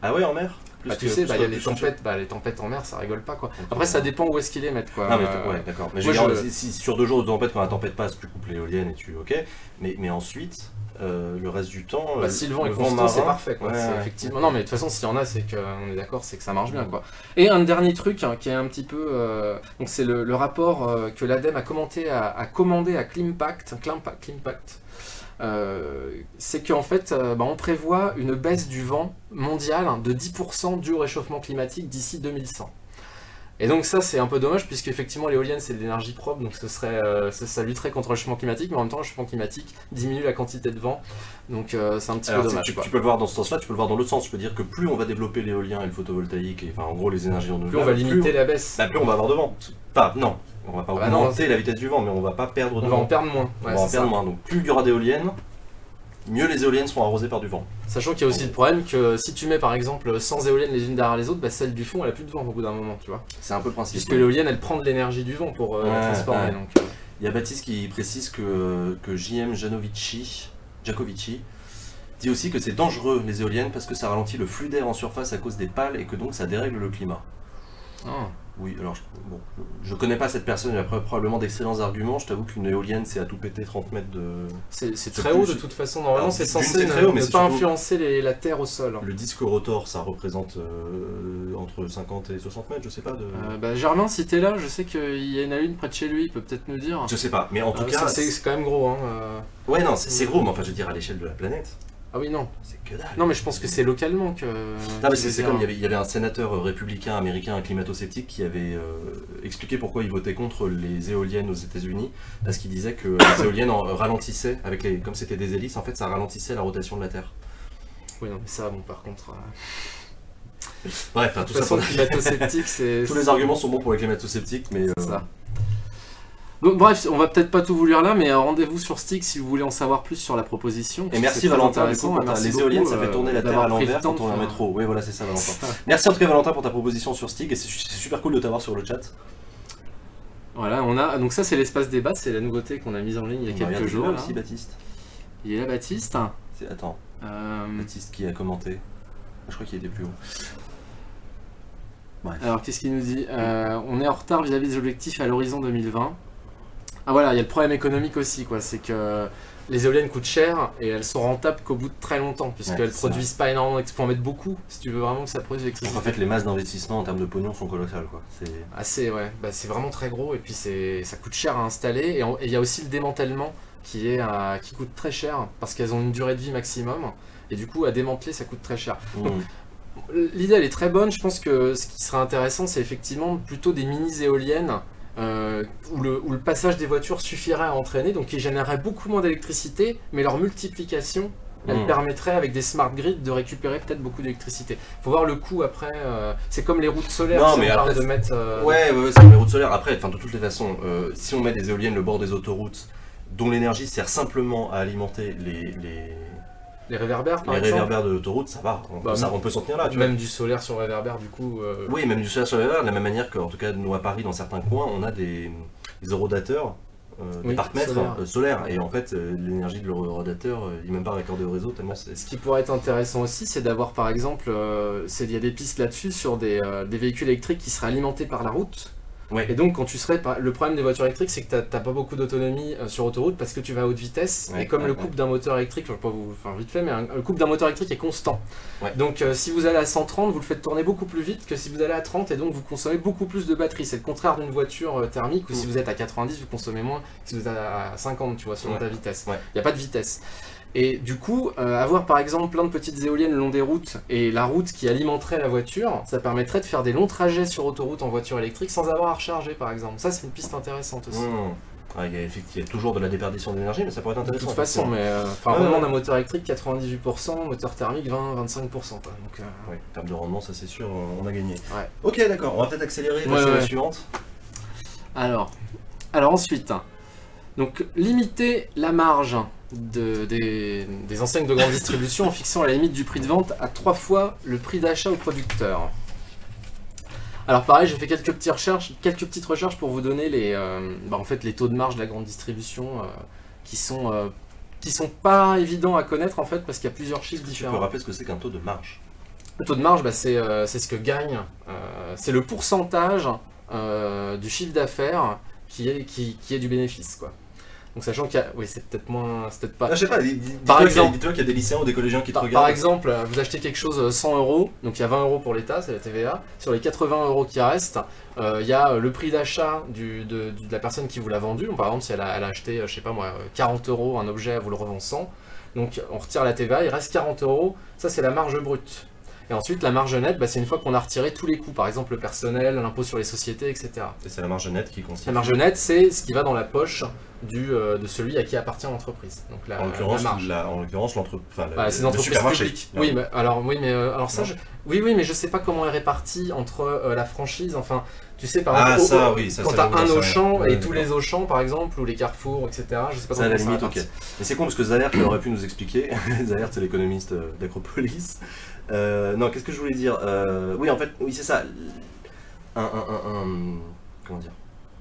Ah ouais, en mer? Plus Bah, tu que- sais, plus bah, il que- y a les plus que- tempêtes, bah, les tempêtes en mer, ça rigole pas quoi. Ok. Après, ça dépend où est-ce qu'ils les mettent quoi. Non mais Euh, ouais, d'accord. Mais je moi, veux dire, je- si, si sur deux jours de tempête, quand la tempête passe, tu coupes l'éolienne et tu... Ok. Mais, mais ensuite, euh, le reste du temps... Bah, euh, si le vent est vent constant, c'est marin, parfait quoi. ouais, C'est ouais. effectivement. Non mais de toute façon, s'il y en a, c'est que on est d'accord, c'est que ça marche bien quoi. Et un dernier truc hein, qui est un petit peu, euh, donc c'est le, le rapport euh, que l'ADEME a commenté, à, a commandé à Climpact, Climpact, Climpact. Euh, c'est qu'en fait, euh, bah, on prévoit une baisse du vent mondial hein, de dix pour cent dû au réchauffement climatique d'ici deux mille cent. Et donc ça c'est un peu dommage puisque effectivement l'éolienne c'est de l'énergie propre donc ce serait, euh, ça, ça lutterait contre le réchauffement climatique mais en même temps le réchauffement climatique diminue la quantité de vent donc euh, c'est un petit Alors, peu c'est- dommage tu, quoi. tu peux le voir dans ce sens-là, tu peux le voir dans l'autre sens. Tu peux dire que plus on va développer l'éolien et le photovoltaïque, et enfin en gros les énergies Plus renouvelables, on va limiter plus, la baisse, bah, plus on va avoir de vent. Enfin non, on va pas Ah bah non, augmenter la vitesse du vent, mais on va pas perdre de on va en vent. perdre moins. On Ouais, va en c'est perdre ça. moins. Donc plus il y aura d'éoliennes, mieux les éoliennes seront arrosées par du vent. Sachant qu'il y a aussi le problème que si tu mets par exemple cent éoliennes les unes derrière les autres, bah, celle du fond elle a plus de vent au bout d'un moment tu vois. C'est un peu le principe. Puisque l'éolienne elle prend de l'énergie du vent pour euh, la Ouais, transformer ouais. donc. euh, Il y a Baptiste qui précise que, que J M Janovici, Jacovici dit aussi que c'est dangereux les éoliennes parce que ça ralentit le flux d'air en surface à cause des pales et que donc ça dérègle le climat. ah. Oui, alors je, bon, je connais pas cette personne, il a probablement d'excellents arguments. Je t'avoue qu'une éolienne c'est à tout péter trente mètres de. C'est c'est C'est très plus- haut de toute façon, normalement Alors, c'est d'une, censé c'est ne, très haut, mais ne c'est pas surtout- influencer les- la terre au sol. Le disque rotor ça représente euh, entre cinquante et soixante mètres, je sais pas. De... Euh, bah, Germain, si t'es là, je sais qu'il y a une lune près de chez lui, il peut peut-être nous dire. Je sais pas, mais en tout Euh, cas. ça, c'est c'est quand même gros. Hein, euh. Ouais, non, c'est c'est gros, mais enfin je veux dire à l'échelle de la planète, Ah oui, non. c'est que dalle. Non, mais je pense que c'est localement que. Non, mais qu'il c'est veut c'est dire. comme il y, avait, il y avait un sénateur euh, républicain américain, un climato-sceptique, qui avait euh, expliqué pourquoi il votait contre les éoliennes aux États-Unis, parce qu'il disait que les éoliennes en, euh, ralentissaient, avec les, comme c'était des hélices, en fait ça ralentissait la rotation de la Terre. Oui, non, mais ça, bon, par contre. euh, Bref, enfin, De tout toute ça façon, pour- climato-sceptique, c'est. tous les arguments sont bons pour les climato-sceptiques, mais euh, C'est ça. Donc, bref, on va peut-être pas tout vous lire là, mais euh, rendez-vous sur Stick si vous voulez en savoir plus sur la proposition. Et merci C'est très Valentin, du intéressant, coup, pour et ta- merci les beaucoup, éoliennes ça fait euh, tourner la Terre d'avoir à pris le l'envers temps quand on de la met faire- trop. Oui, voilà, c'est ça, Valentin. Merci en tout cas, Valentin, pour ta proposition sur Stick, et c'est c'est super cool de t'avoir sur le chat. Voilà, on a. Donc, ça, c'est l'espace débat, c'est la nouveauté qu'on a mise en ligne il y a On quelques regarde jours. là là. aussi, Baptiste. Il est là, Baptiste. C'est- Attends, Euh, Baptiste qui a commenté. Je crois qu'il était plus haut. Alors, qu'est-ce qu'il nous dit Euh, On est en retard vis-à-vis des objectifs à l'horizon deux mille vingt. Ah voilà, il y a le problème économique aussi, quoi. C'est que les éoliennes coûtent cher et elles sont rentables qu'au bout de très longtemps, puisqu'elles Ouais, c'est produisent pas énormément. Il faut en mettre beaucoup si tu veux vraiment que ça produise de Donc, l'électricité. en fait, les masses d'investissement en termes de pognon sont colossales, quoi. C'est... Assez, ouais. Bah, c'est vraiment très gros et puis c'est, ça coûte cher à installer. Et on- et il y a aussi le démantèlement qui, est, à- qui coûte très cher parce qu'elles ont une durée de vie maximum. Et du coup, à démanteler, ça coûte très cher. Mmh. L'idée, elle est très bonne. Je pense que ce qui serait intéressant, c'est effectivement plutôt des mini-éoliennes euh, où, le, où le passage des voitures suffirait à entraîner, donc qui généreraient beaucoup moins d'électricité, mais leur multiplication, elle Mmh. permettrait avec des smart grids de récupérer peut-être beaucoup d'électricité. Faut voir le coût après. euh, c'est comme les routes solaires. Non, si mais on parle après, de mettre. euh, Ouais, ouais, ouais, c'est comme les routes solaires. Après, enfin, de toutes les façons, euh, si on met des éoliennes le bord des autoroutes, dont l'énergie sert simplement à alimenter les, les, Les réverbères, par les exemple. réverbères de l'autoroute, ça va. On, Bah, peut, ça, même- on peut s'en tenir là, tu vois. Même du solaire sur réverbère, du coup. euh, Oui, même du solaire sur les réverbères, de la même manière qu'en tout cas, nous à Paris, dans certains coins, on a des, des eurodateurs, euh, des Oui, parcs-mètres solaires. euh, solaires. Et en fait, euh, l'énergie de l'eurodateur, euh, il n'est même pas raccordé au réseau, tellement c'est. Ce qui pourrait être intéressant aussi, c'est d'avoir par exemple, euh, c'est- il y a des pistes là-dessus sur des, euh, des véhicules électriques qui seraient alimentés par la route. Ouais. Et donc quand tu serais, par- le problème des voitures électriques, c'est que t'as t'as pas beaucoup d'autonomie euh, sur autoroute parce que tu vas à haute vitesse. Ouais, et comme ouais, le ouais. couple d'un moteur électrique, je vais pas vous faire vite fait, mais un- le couple d'un moteur électrique est constant. Ouais. Donc euh, si vous allez à cent trente, vous le faites tourner beaucoup plus vite que si vous allez à trente et donc vous consommez beaucoup plus de batterie. C'est le contraire d'une voiture euh, thermique où si Mm. vous êtes à quatre-vingt-dix, vous consommez moins que si vous êtes à cinquante, tu vois, selon Ouais. ta vitesse. Il Ouais. n'y a pas de vitesse. Et du coup, euh, avoir par exemple plein de petites éoliennes le long des routes et la route qui alimenterait la voiture, ça permettrait de faire des longs trajets sur autoroute en voiture électrique sans avoir à recharger par exemple. Ça, c'est une piste intéressante aussi. Mmh. Ouais, il, y a, effectivement, il y a toujours de la déperdition d'énergie, mais ça pourrait être De intéressant. toute façon, mais euh, enfin, Ouais, rendement ouais. d'un moteur électrique quatre-vingt-dix-huit pour cent, moteur thermique vingt à vingt-cinq pour cent. Quoi. Donc, euh, Ouais, en termes de rendement, ça c'est sûr, on a gagné. Ouais. Ok, d'accord, on va peut-être accélérer, Ouais, passer à la ouais. suivante. Alors, alors ensuite, donc limiter la marge de- des, des enseignes de grande distribution en fixant la limite du prix de vente à trois fois le prix d'achat au producteur. Alors pareil, j'ai fait quelques petites recherches, quelques petites recherches pour vous donner les, euh, bah, en fait, les taux de marge de la grande distribution euh, qui sont euh, qui sont pas évidents à connaître en fait parce qu'il y a plusieurs chiffres Tu peux différents. rappeler ce que c'est qu'un taux de marge? Le taux de marge, bah, c'est euh, ce que gagne, euh, c'est le pourcentage euh, du chiffre d'affaires qui est, qui, qui est du bénéfice, quoi. Donc sachant qu'il y a... Oui, c'est peut-être moins... c'est peut-être pas... Ah, je sais pas, dis-toi par qu'il exemple, y, qu y a des lycéens ou des collégiens qui te par, regardent. par exemple, vous achetez quelque chose cent euros, donc il y a vingt euros pour l'État, c'est la T V A. Sur les quatre-vingts euros qui restent, euh, il y a le prix d'achat de, de la personne qui vous l'a vendu. Donc, par exemple, si elle a, elle a acheté, je sais pas moi, quarante euros un objet, elle vous le revend cent. Donc on retire la T V A, il reste quarante euros, ça c'est la marge brute. Et ensuite, la marge nette, bah, c'est une fois qu'on a retiré tous les coûts, par exemple le personnel, l'impôt sur les sociétés, et cetera. Et c'est la marge nette qui constitue. La marge nette, c'est ce qui va dans la poche du, euh, de celui à qui appartient l'entreprise. Donc la, en l'occurrence, marge. La, en l'occurrence, l'entreprise. Enfin, bah, c'est une entreprise publique. Oui, mais alors, oui, mais euh, alors ça, je... oui, oui, mais je sais pas comment est réparti entre euh, la franchise. Enfin, tu sais, par ah, exemple, ça, au, oui, ça, quand ça, t'as un Auchan ouais, et tous les Auchan, par exemple, ou les Carrefour, et cetera. Je sais pas ça, à comment la limite, ok. Mais c'est con parce que Zahert qui aurait pu nous expliquer. Zahert, c'est l'économiste d'Acropolis. Euh, non, qu'est-ce que je voulais dire euh, Oui, en fait, oui, c'est ça. Un, un, un, un, comment dire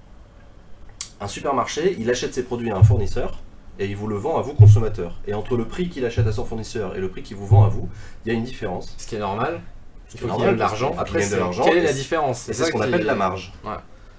Un supermarché, il achète ses produits à un fournisseur et il vous le vend à vous, consommateurs. Et entre le prix qu'il achète à son fournisseur et le prix qu'il vous vend à vous, il y a une différence. Ce qui est normal. Il faut qu'il gagne de l'argent. Après, de l'argent. Quelle est la différence? C'est ce qu'on appelle la marge. Ouais.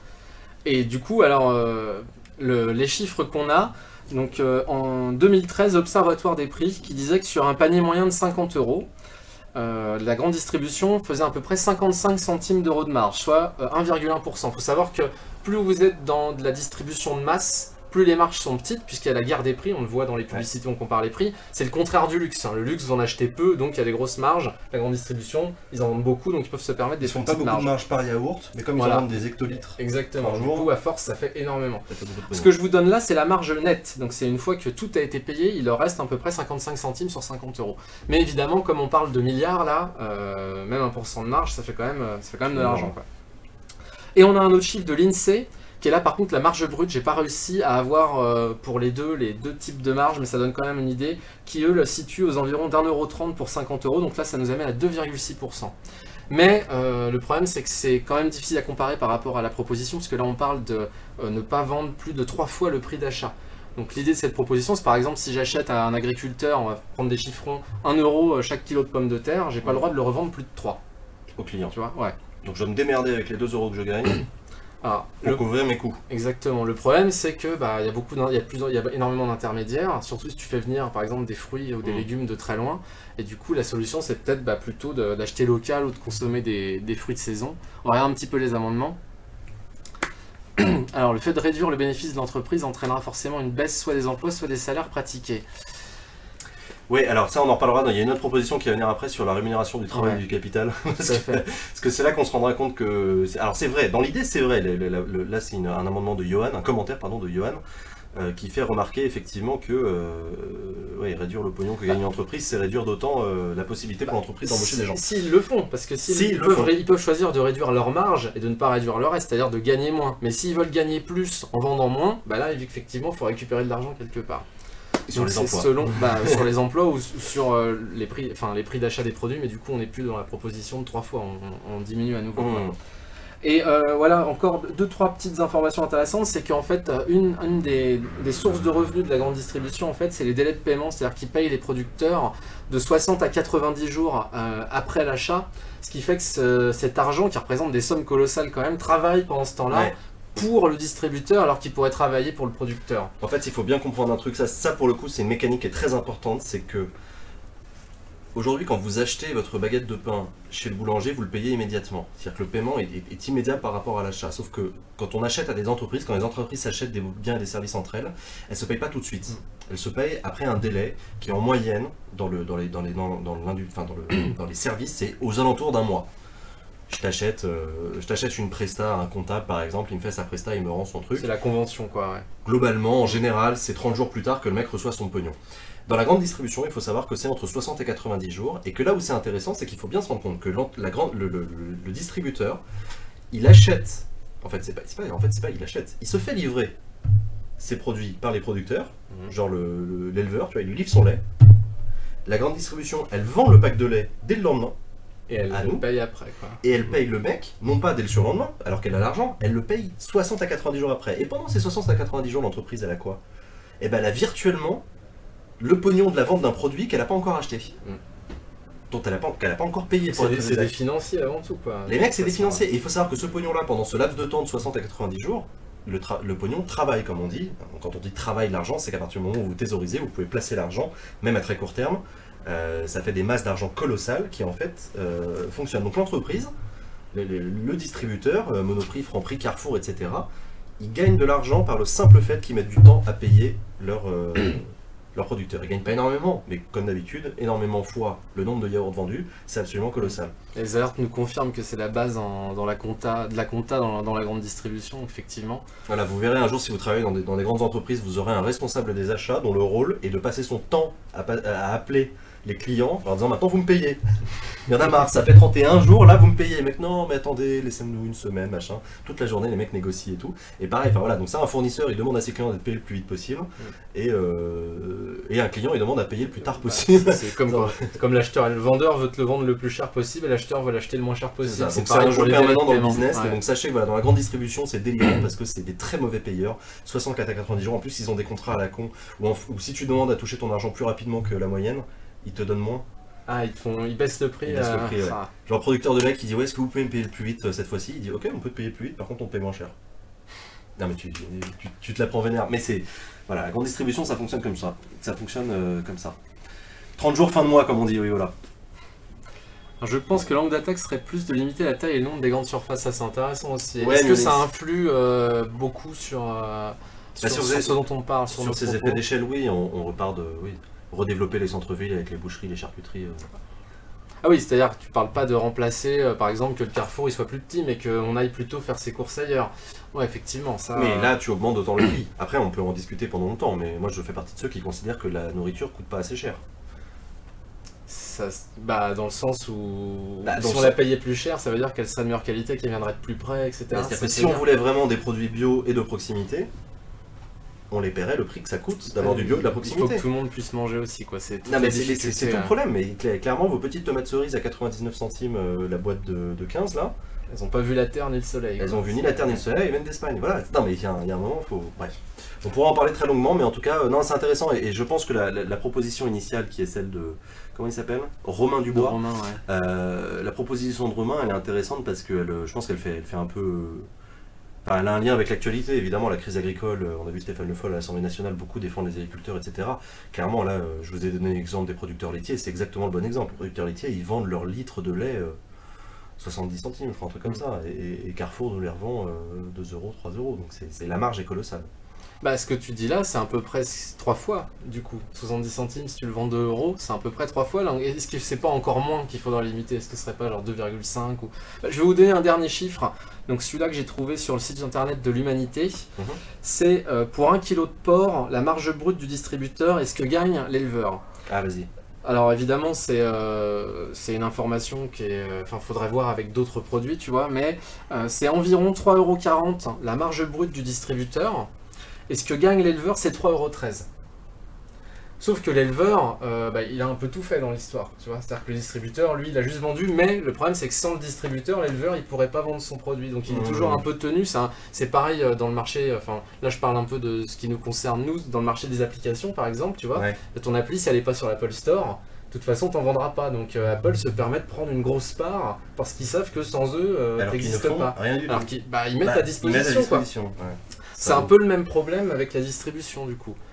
Et du coup, alors, euh, le, les chiffres qu'on a, donc euh, en deux mille treize, Observatoire des prix qui disait que sur un panier moyen de cinquante euros, Euh, la grande distribution faisait à peu près cinquante-cinq centimes d'euros de marge, soit euh, un virgule un pour cent. Il faut savoir que plus vous êtes dans de la distribution de masse, plus les marges sont petites, puisqu'il y a la guerre des prix, on le voit dans les publicités, on compare les prix. C'est le contraire du luxe. Hein. Le luxe, vous en achetez peu, donc il y a des grosses marges. La grande distribution, ils en vendent beaucoup, donc ils peuvent se permettre des Ils font petites pas beaucoup marges. de marge par yaourt, mais comme voilà. Ils en vendent des hectolitres. Exactement. Par du jour, coup, à force, ça fait énormément. Ça fait Ce que je vous donne là, c'est la marge nette. Donc c'est une fois que tout a été payé, il leur reste à peu près cinquante-cinq centimes sur cinquante euros. Mais évidemment, comme on parle de milliards là, euh, même un pour cent de marge, ça fait quand même, ça fait quand même de l'argent, quoi. Et on a un autre chiffre de l'INSEE, qui est là par contre la marge brute. J'ai pas réussi à avoir euh, pour les deux, les deux types de marge, mais ça donne quand même une idée, qui eux le situent aux environs d'un euro trente pour cinquante euros, donc là ça nous amène à deux virgule six pour cent. Mais euh, le problème c'est que c'est quand même difficile à comparer par rapport à la proposition, parce que là on parle de euh, ne pas vendre plus de trois fois le prix d'achat. Donc l'idée de cette proposition, c'est par exemple si j'achète à un agriculteur, on va prendre des chiffrons, un euro chaque kilo de pommes de terre, j'ai pas le droit de le revendre plus de trois. Au client. Tu vois, ouais. Donc je vais me démerder avec les deux euros que je gagne. Ah, pour le... couvrir mes coûts. Exactement. Le problème, c'est que bah, y a beaucoup, il y a plus, il y a énormément d'intermédiaires. Surtout si tu fais venir, par exemple, des fruits ou des mmh. légumes de très loin. Et du coup, la solution, c'est peut-être bah, plutôt d'acheter local ou de consommer des, des fruits de saison. On va regarder un petit peu les amendements. Alors, le fait de réduire le bénéfice de l'entreprise entraînera forcément une baisse soit des emplois, soit des salaires pratiqués. Oui, alors ça on en reparlera, il y a une autre proposition qui va venir après sur la rémunération du travail ouais. et du capital. parce, que, fait. parce que c'est là qu'on se rendra compte que... Alors c'est vrai, dans l'idée c'est vrai, le, le, le, là c'est un amendement de Johan, un commentaire pardon de Johan, euh, qui fait remarquer effectivement que euh, ouais, réduire le pognon que gagne une entreprise, c'est réduire d'autant euh, la possibilité pour l'entreprise d'embaucher si, des gens. S'ils le font, parce que s'ils si ils, peuvent, ils peuvent choisir de réduire leur marge et de ne pas réduire le reste, c'est-à-dire de gagner moins. Mais s'ils veulent gagner plus en vendant moins, bah là effectivement il faut récupérer de l'argent quelque part. Sur les, selon, bah, sur les emplois ou sur euh, les prix, enfin les prix d'achat des produits, mais du coup on n'est plus dans la proposition de trois fois, on, on diminue à nouveau. Mmh. Et euh, voilà, encore deux, trois petites informations intéressantes, c'est qu'en fait une, une des, des sources de revenus de la grande distribution, en fait, c'est les délais de paiement, c'est-à-dire qu'ils payent les producteurs de soixante à quatre-vingt-dix jours euh, après l'achat, ce qui fait que ce, cet argent, qui représente des sommes colossales quand même, travaille pendant ce temps-là. Ouais. Pour le distributeur alors qu'il pourrait travailler pour le producteur. En fait, il faut bien comprendre un truc, ça, ça pour le coup c'est une mécanique qui est très importante, c'est que aujourd'hui quand vous achetez votre baguette de pain chez le boulanger, vous le payez immédiatement. C'est-à-dire que le paiement est, est, est immédiat par rapport à l'achat, sauf que quand on achète à des entreprises, quand les entreprises s'achètent des biens et des services entre elles, elles ne se payent pas tout de suite. Elles se payent après un délai qui est en moyenne, dans, le, dans, les, dans, les, dans, dans, enfin, dans, le, dans les services, c'est aux alentours d'un mois. Je t'achète euh, je t'achète une presta à un comptable par exemple, il me fait sa presta, il me rend son truc. C'est la convention quoi, ouais. Globalement, en général, c'est trente jours plus tard que le mec reçoit son pognon. Dans la grande distribution, il faut savoir que c'est entre soixante et quatre-vingt-dix jours, et que là où c'est intéressant, c'est qu'il faut bien se rendre compte que la grande, le, le, le, le distributeur, il achète, en fait c'est pas, pas, en fait, c'est pas il achète, il se fait livrer ses produits par les producteurs, mmh. genre l'éleveur, tu vois, il lui livre son lait. La grande distribution, elle vend le pack de lait dès le lendemain. Et elle le paye après quoi. Et elle paye le mec, non pas dès le surlendemain, alors qu'elle a l'argent, elle le paye soixante à quatre-vingt-dix jours après. Et pendant ces soixante à quatre-vingt-dix jours, l'entreprise elle a quoi? Eh ben elle a virtuellement le pognon de la vente d'un produit qu'elle n'a pas encore acheté. Mm. dont elle n'a pas, qu'elle n'a pas encore payé. C'est des, des, des financiers avant tout, quoi. Les mecs, c'est des financiers. Et il faut savoir que ce pognon-là, pendant ce laps de temps de soixante à quatre-vingt-dix jours, le, le pognon travaille, comme on dit. Quand on dit travaille l'argent, c'est qu'à partir du moment où vous thésaurisez, vous pouvez placer l'argent, même à très court terme. Euh, ça fait des masses d'argent colossales qui, en fait, euh, fonctionnent. Donc l'entreprise, le, le, le distributeur, euh, Monoprix, Franprix, Carrefour, et cetera, ils gagnent de l'argent par le simple fait qu'ils mettent du temps à payer leur... Euh, leurs producteurs. Ils gagnent pas énormément, mais comme d'habitude, énormément fois le nombre de yaourts vendus, c'est absolument colossal. Et les alertes nous confirment que c'est la base en, dans la compta, de la compta dans, dans la grande distribution, effectivement. Voilà, vous verrez un jour si vous travaillez dans des, dans des grandes entreprises, vous aurez un responsable des achats dont le rôle est de passer son temps à, à appeler les clients en leur disant maintenant vous me payez. Il y en a marre, ça fait trente et un jours, là vous me payez. Mec, non, mais attendez, laissez-nous une semaine, machin. Toute la journée, les mecs négocient et tout. Et pareil, enfin voilà, donc ça, un fournisseur, il demande à ses clients d'être payés le plus vite possible. Mm. Et, euh, et un client, il demande à payer le plus tard possible. Bah, c'est comme, comme l'acheteur. Le vendeur veut te le vendre le plus cher possible et l'acheteur veut l'acheter le moins cher possible. C'est un jeu permanent dans le business. Ouais. Donc sachez que voilà, dans la grande distribution, c'est délirant parce que c'est des très mauvais payeurs. soixante-quatre à quatre-vingt-dix jours. En plus, ils ont des contrats à la con où, en, où si tu demandes à toucher ton argent plus rapidement que la moyenne, ils te donnent moins. Ah, ils, te font, ils baissent le prix. Ils baissent euh... le prix, ouais. ah. Genre, producteur de lait qui dit ouais, est-ce que vous pouvez me payer le plus vite euh, cette fois-ci? Il dit ok, on peut te payer plus vite, par contre on te paye moins cher. Non, mais tu, tu, tu te la prends vénère. Mais c'est. Voilà, la grande distribution ça fonctionne comme ça. Ça fonctionne euh, comme ça. trente jours fin de mois, comme on dit, oui, voilà. Je pense que l'angle d'attaque serait plus de limiter la taille et le nombre des grandes surfaces. Ça, c'est intéressant aussi. Ouais, Est-ce que mais ça influe euh, beaucoup sur, euh, sur, bah, sur, sur ce dont on parle? Sur, sur ces propos. Effets d'échelle, oui, on, on repart de. Oui. Redévelopper les centres-villes avec les boucheries, les charcuteries. Euh. Ah oui, c'est-à-dire que tu parles pas de remplacer, euh, par exemple, que le Carrefour il soit plus petit, mais qu'on aille plutôt faire ses courses ailleurs. Ouais, effectivement, ça... Mais là, tu augmentes d'autant le prix. Après, on peut en discuter pendant longtemps, mais moi, je fais partie de ceux qui considèrent que la nourriture coûte pas assez cher. Ça, bah, dans le sens où bah, si on la payait plus cher, ça veut dire qu'elle serait de meilleure qualité, qu'elle viendrait de plus près, et cetera. C'est-à-dire que si on voulait vraiment des produits bio et de proximité, on les paierait le prix que ça coûte d'avoir du bio et de la proximité. Il faut que tout le monde puisse manger aussi, quoi. C'est non mais c'est tout le problème, mais clairement vos petites tomates cerises à quatre-vingt-dix-neuf centimes euh, la boîte de, de quinze là, elles ont pas vu la terre ni le soleil. Elles quoi. ont vu ni la terre ni le soleil, et même d'Espagne, voilà. Non mais il y, y a un moment, faut... Bref. On pourra en parler très longuement, mais en tout cas, euh, non c'est intéressant, et, et je pense que la, la, la proposition initiale qui est celle de... Comment il s'appelle? Romain Dubois. Romain, ouais. euh, la proposition de Romain, elle est intéressante parce que elle, je pense qu'elle fait, elle fait un peu... Euh, Enfin, elle a un lien avec l'actualité, évidemment, la crise agricole, on a vu Stéphane Le Foll à l'Assemblée nationale beaucoup défendre les agriculteurs, et cetera. Clairement, là, je vous ai donné l'exemple des producteurs laitiers, c'est exactement le bon exemple. Les producteurs laitiers, ils vendent leur litre de lait euh, soixante-dix centimes, je crois, un truc comme ça, et, et Carrefour nous les revend euh, deux euros, trois euros, donc c'est la marge est colossale. Bah, ce que tu dis là, c'est à peu près trois fois, du coup. soixante-dix centimes, si tu le vends deux euros, c'est à peu près trois fois. Est-ce que c'est pas encore moins qu'il faudra limiter? Est-ce que ce serait pas genre deux virgule cinq ou... bah, je vais vous donner un dernier chiffre. Donc celui-là que j'ai trouvé sur le site internet de l'Humanité, mmh. c'est euh, pour un kilo de porc, la marge brute du distributeur et ce que gagne l'éleveur. Ah, vas-y. Alors évidemment, c'est euh, une information qui est... Enfin, euh, faudrait voir avec d'autres produits, tu vois, mais euh, c'est environ trois euros quarante la marge brute du distributeur. Et ce que gagne l'éleveur, c'est trois euros treize. Sauf que l'éleveur, euh, bah, il a un peu tout fait dans l'histoire, tu vois. C'est-à-dire que le distributeur, lui, il a juste vendu, mais le problème, c'est que sans le distributeur, l'éleveur, il pourrait pas vendre son produit. Donc il est mmh. toujours un peu tenu. C'est pareil dans le marché, enfin, là, je parle un peu de ce qui nous concerne, nous, dans le marché des applications, par exemple, tu vois. Ouais. Ton appli, si elle n'est pas sur l'Apple Store, de toute façon, t'en vendras pas. Donc euh, Apple se permet de prendre une grosse part, parce qu'ils savent que sans eux, euh, t'existes pas. Rien du tout. Alors qu'ils bah, ils mettent bah, à disposition, ils mettent à disposition quoi. Ouais. C'est un peu le même problème avec la distribution, du coup.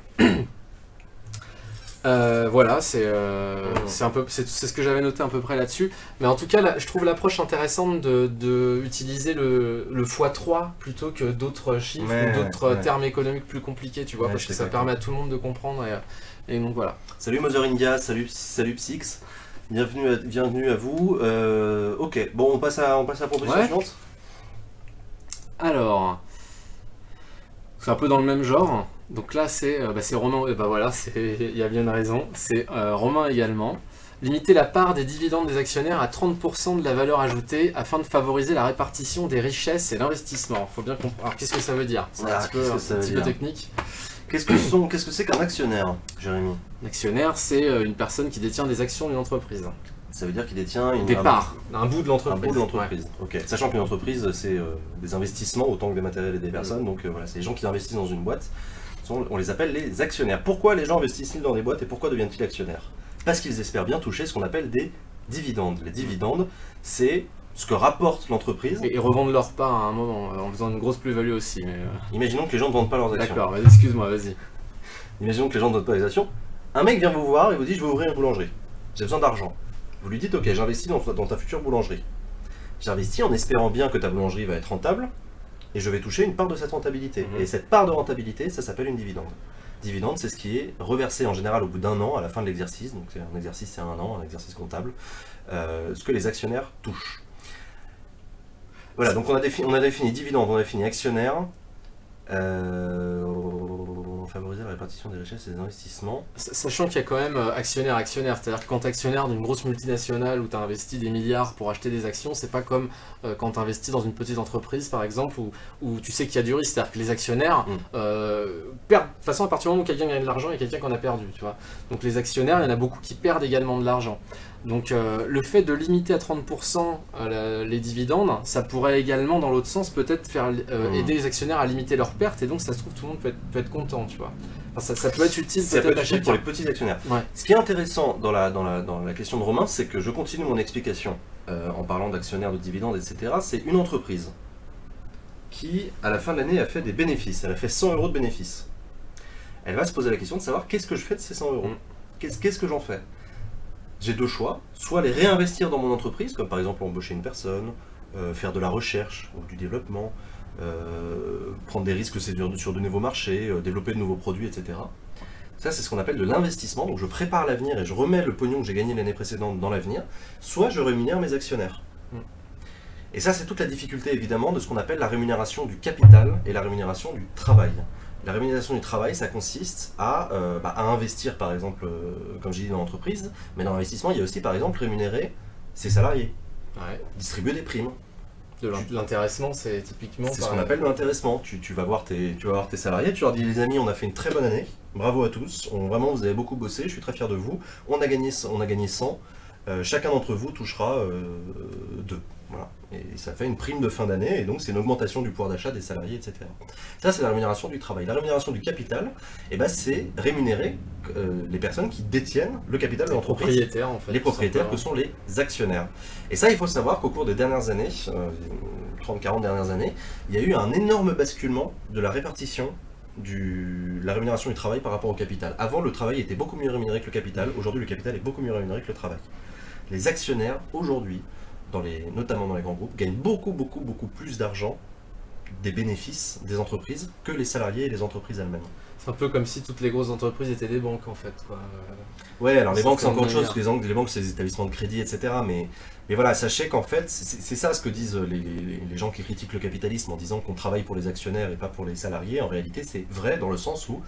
Euh, voilà, c'est euh, mmh. un peu, c'est ce que j'avais noté à peu près là-dessus. Mais en tout cas, là, je trouve l'approche intéressante de, de utiliser le, le fois trois plutôt que d'autres chiffres ouais, ou d'autres ouais. termes économiques plus compliqués, tu vois, ouais, parce que ça permet à tout le monde de comprendre. Et, et donc voilà. Salut Mother India, salut, salut Psyx, bienvenue à, bienvenue à vous. Euh, ok, bon, on passe à, on passe à la proposition ouais. suivante. Alors, c'est un peu dans le même genre. Donc là, c'est euh, bah, Romain, et bah voilà, il y a bien une raison, c'est euh, Romain également. Limiter la part des dividendes des actionnaires à trente pour cent de la valeur ajoutée afin de favoriser la répartition des richesses et l'investissement. Il faut bien comprendre. Alors qu'est-ce que ça veut dire? C'est ah, un petit peu, un petit peu technique. Qu'est-ce que c'est -ce que c'est qu'un actionnaire, Jérémy? Un actionnaire, c'est euh, une personne qui détient des actions d'une entreprise. Ça veut dire qu'il détient une... des parts, un, un bout de l'entreprise. Un bout de l'entreprise, ouais. Ok. Sachant qu'une entreprise, c'est euh, des investissements autant que des matériels et des personnes, mmh. donc euh, voilà, c'est les gens qui investissent dans une boîte. On les appelle les actionnaires. Pourquoi les gens investissent-ils dans des boîtes et pourquoi deviennent-ils actionnaires? parce qu'ils espèrent bien toucher ce qu'on appelle des dividendes. Les dividendes, c'est ce que rapporte l'entreprise. Et, et revendre leur part à un moment, en faisant une grosse plus-value aussi. Mais... Imaginons que les gens ne vendent pas leurs actions. D'accord, excuse-moi, vas-y. Imaginons que les gens ne vendent pas les actions. Un mec vient vous voir et vous dit, je veux ouvrir une boulangerie. J'ai besoin d'argent. Vous lui dites, ok, j'investis dans, dans ta future boulangerie. J'investis en espérant bien que ta boulangerie va être rentable et je vais toucher une part de cette rentabilité. Mmh. Et cette part de rentabilité, ça s'appelle une dividende. Dividende, c'est ce qui est reversé en général au bout d'un an, à la fin de l'exercice. Donc un exercice, c'est un an, un exercice comptable. Euh, ce que les actionnaires touchent. Voilà, donc on a défini, on a défini dividende, on a défini actionnaire. Euh, favoriser la répartition des richesses et des investissements. Sachant qu'il y a quand même actionnaire-actionnaire, c'est-à-dire que quand tu es actionnaire d'une grosse multinationale où tu as investi des milliards pour acheter des actions, c'est pas comme euh, quand tu investis dans une petite entreprise par exemple où, où tu sais qu'il y a du risque, c'est-à-dire que les actionnaires mm. euh, perdent, de toute façon à partir du moment où quelqu'un gagne de l'argent et quelqu'un qui en a perdu, tu vois. Donc les actionnaires, il y en a beaucoup qui perdent également de l'argent. Donc euh, le fait de limiter à trente pour cent euh, les dividendes, ça pourrait également dans l'autre sens peut-être faire euh, mmh. aider les actionnaires à limiter leurs pertes et donc ça se trouve tout le monde peut être, peut être content, tu vois. Enfin, ça, ça peut être utile ça peut-être peut être utile pour les petits actionnaires. Ouais. Ce qui est intéressant dans la, dans la, dans la question de Romain, c'est que je continue mon explication euh, en parlant d'actionnaires, de dividendes, et cetera. C'est une entreprise qui à la fin de l'année a fait des bénéfices, elle a fait cent euros de bénéfices. Elle va se poser la question de savoir qu'est-ce que je fais de ces cent euros, mmh. qu'est-ce qu'est-ce que j'en fais. J'ai deux choix, soit les réinvestir dans mon entreprise, comme par exemple embaucher une personne, euh, faire de la recherche ou du développement, euh, prendre des risques sur de nouveaux marchés, euh, développer de nouveaux produits, et cetera. Ça, c'est ce qu'on appelle de l'investissement, donc je prépare l'avenir et je remets le pognon que j'ai gagné l'année précédente dans l'avenir, soit je rémunère mes actionnaires. Mm. Et ça, c'est toute la difficulté évidemment de ce qu'on appelle la rémunération du capital et la rémunération du travail. La rémunération du travail, ça consiste à, euh, bah, à investir, par exemple, euh, comme j'ai dit, dans l'entreprise, mais dans l'investissement, il y a aussi, par exemple, rémunérer ses salariés, ouais. distribuer des primes. De l'intéressement, c'est typiquement... C'est ce qu'on appelle de l'intéressement. Tu, tu, vas voir tes, tu vas voir tes salariés, tu leur dis, les amis, on a fait une très bonne année, bravo à tous, on, vraiment, vous avez beaucoup bossé, je suis très fier de vous, on a gagné, on a gagné cent, euh, chacun d'entre vous touchera euh, deux. Voilà. Et ça fait une prime de fin d'année, et donc c'est une augmentation du pouvoir d'achat des salariés, et cetera. Ça, c'est la rémunération du travail. La rémunération du capital, eh ben, c'est rémunérer euh, les personnes qui détiennent le capital de l'entreprise. Les propriétaires, en fait. Les propriétaires que sont les actionnaires. Et ça, il faut savoir qu'au cours des dernières années, euh, trente quarante dernières années, il y a eu un énorme basculement de la répartition de la rémunération du travail par rapport au capital. Avant, le travail était beaucoup mieux rémunéré que le capital. Aujourd'hui, le capital est beaucoup mieux rémunéré que le travail. Les actionnaires, aujourd'hui, Dans les, notamment dans les grands groupes, gagnent beaucoup, beaucoup, beaucoup plus d'argent des bénéfices des entreprises que les salariés et les entreprises elles-mêmes. C'est un peu comme si toutes les grosses entreprises étaient des banques en fait, quoi. Ouais, alors les banques c'est encore autre chose, les banques, les banques c'est des établissements de crédit, et cetera. Mais, mais voilà, sachez qu'en fait, c'est ça ce que disent les, les, les gens qui critiquent le capitalisme en disant qu'on travaille pour les actionnaires et pas pour les salariés. En réalité, c'est vrai dans le sens où,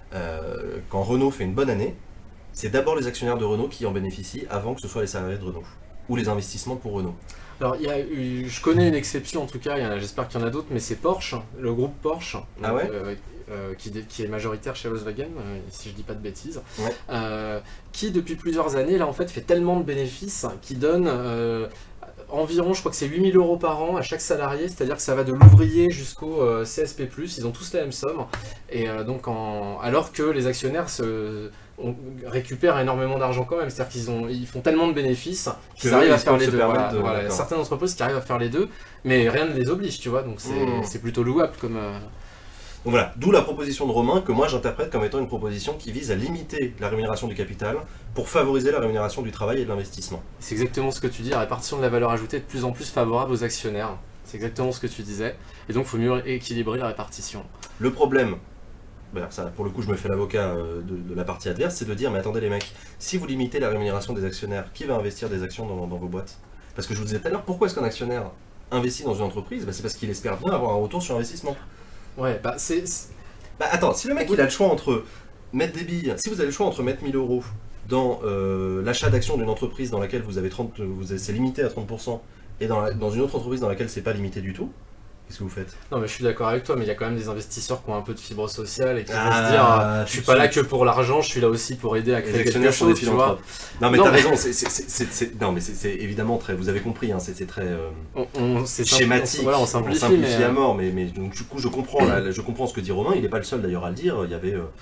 euh, quand Renault fait une bonne année, c'est d'abord les actionnaires de Renault qui en bénéficient avant que ce soit les salariés de Renault. Ou les investissements pour Renault. Alors, il y a eu, je connais une exception en tout cas, j'espère qu'il y en a d'autres, mais c'est Porsche, le groupe Porsche, ah ouais euh, euh, qui, qui est majoritaire chez Volkswagen, euh, si je dis pas de bêtises, ouais. euh, qui depuis plusieurs années là en fait fait tellement de bénéfices qui donne euh, environ, je crois que c'est huit mille euros par an à chaque salarié, c'est-à-dire que ça va de l'ouvrier jusqu'au euh, C S P plus, ils ont tous la même somme, et euh, donc en, alors que les actionnaires se... on récupère énormément d'argent quand même, c'est-à-dire qu'ils ont, ils font tellement de bénéfices qu'ils arrivent à faire les deux. Voilà, de... voilà. Certaines entreprises qui arrivent à faire les deux, mais rien ne les oblige, tu vois, donc c'est mmh. plutôt louable comme... Euh... Donc voilà, d'où la proposition de Romain que moi j'interprète comme étant une proposition qui vise à limiter la rémunération du capital pour favoriser la rémunération du travail et de l'investissement. C'est exactement ce que tu dis, la répartition de la valeur ajoutée est de plus en plus favorable aux actionnaires, c'est exactement ce que tu disais, et donc il faut mieux équilibrer la répartition. Le problème, ben ça, pour le coup je me fais l'avocat de, de la partie adverse, c'est de dire mais attendez les mecs, si vous limitez la rémunération des actionnaires, qui va investir des actions dans, dans vos boîtes? Parce que je vous disais tout à l'heure, pourquoi est-ce qu'un actionnaire investit dans une entreprise? Ben, c'est parce qu'il espère bien avoir un retour sur investissement. Ouais, bah c'est... Bah attends, si le mec il a le choix entre mettre des billes, si vous avez le choix entre mettre mille euros dans euh, l'achat d'actions d'une entreprise dans laquelle vous avez trente, vous c'est limité à trente pour cent, et dans, la, dans une autre entreprise dans laquelle c'est pas limité du tout, qu'est-ce que vous faites? Non mais je suis d'accord avec toi, mais il y a quand même des investisseurs qui ont un peu de fibre sociale et qui ah, vont se dire je suis pas là que pour l'argent, je suis là aussi pour aider à créer quelque chose, tu vois. Non mais t'as raison, c'est non mais c'est évidemment très, vous avez compris, hein, c'est très euh, on, on, schématique, on, voilà, on simplifie, on simplifie mais... à mort, mais, mais donc du coup je comprends, là, je comprends ce que dit Romain, il n'est pas le seul d'ailleurs à le dire, il y avait... Euh,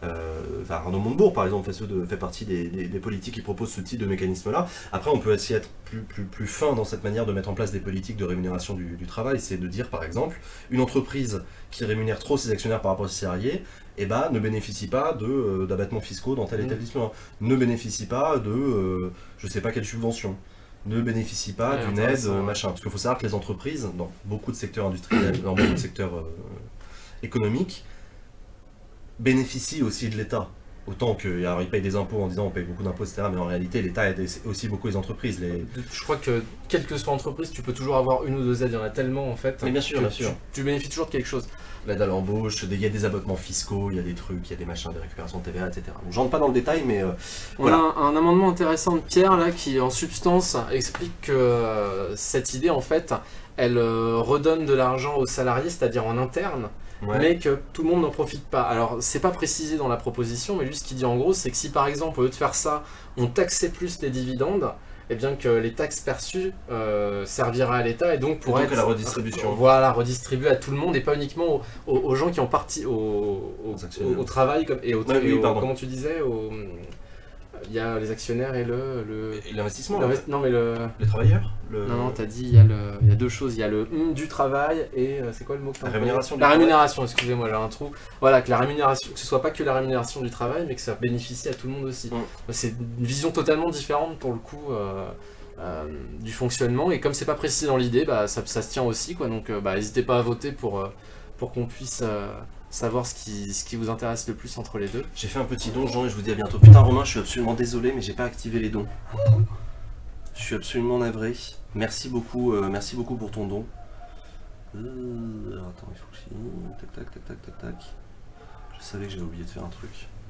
Euh, enfin, Arnaud Montebourg, par exemple, fait, ce de, fait partie des, des, des politiques qui proposent ce type de mécanisme-là. Après, on peut aussi être plus, plus, plus fin dans cette manière de mettre en place des politiques de rémunération du, du travail. C'est de dire, par exemple, une entreprise qui rémunère trop ses actionnaires par rapport à ses salariés, eh ben, ne bénéficie pas de, euh, d'abattements fiscaux dans tel mmh. établissement, ne bénéficie pas de, euh, je sais pas quelle subvention, ne bénéficie pas ouais, d'une aide, euh, machin. Parce qu'il faut savoir que les entreprises, dans beaucoup de secteurs industriels, dans beaucoup de secteurs euh, économiques, bénéficient aussi de l'État. Autant qu'ils payent des impôts en disant on paye beaucoup d'impôts, et cetera. Mais en réalité, l'État aide aussi beaucoup les entreprises. Les... Je crois que, quelle que soit l'entreprise, tu peux toujours avoir une ou deux aides. Il y en a tellement en fait. Mais bien sûr, bien tu, sûr. Tu, tu bénéficies toujours de quelque chose. L'aide à l'embauche, il y a des abattements fiscaux, il y a des trucs, il y a des machins, des récupérations de T V A, et cetera. Donc, je rentre pas dans le détail, mais euh, on voilà. a un, un amendement intéressant de Pierre là qui, en substance, explique que euh, cette idée, en fait, elle euh, redonne de l'argent aux salariés, c'est-à-dire en interne. Ouais. Mais que tout le monde n'en profite pas. Alors, c'est pas précisé dans la proposition, mais lui, ce qu'il dit en gros, c'est que si par exemple, au lieu de faire ça, on taxait plus les dividendes, et eh bien que les taxes perçues euh, serviraient à l'État et donc pourraient être à la redistribution. Euh, voilà, redistribuer à tout le monde et pas uniquement aux, aux, aux gens qui ont parti au, au, au, au travail comme, et au, ouais, et oui, au comment tu disais, au, il y a les actionnaires et le... le l'investissement Non mais le... Les travailleurs le... Non, non, t'as dit, il y, a le... il y a deux choses, il y a le mm, du travail et euh, c'est quoi le mot que La rémunération du La travail. rémunération, excusez-moi, j'ai un trou. Voilà, que la rémunération, que ce soit pas que la rémunération du travail, mais que ça bénéficie à tout le monde aussi. Mm. C'est une vision totalement différente pour le coup euh, euh, du fonctionnement et comme c'est pas précisé dans l'idée, bah, ça, ça se tient aussi, quoi. Donc euh, bah, n'hésitez pas à voter pour, euh, pour qu'on puisse... Euh, savoir ce qui, ce qui vous intéresse le plus entre les deux. J'ai fait un petit don, Jean, et je vous dis à bientôt. Putain, Romain, je suis absolument désolé, mais j'ai pas activé les dons. Je suis absolument navré. Merci beaucoup, euh, merci beaucoup pour ton don. Euh, alors, attends, il faut que j'y... Tac, tac, tac, tac, tac, tac. Je savais que j'avais oublié de faire un truc.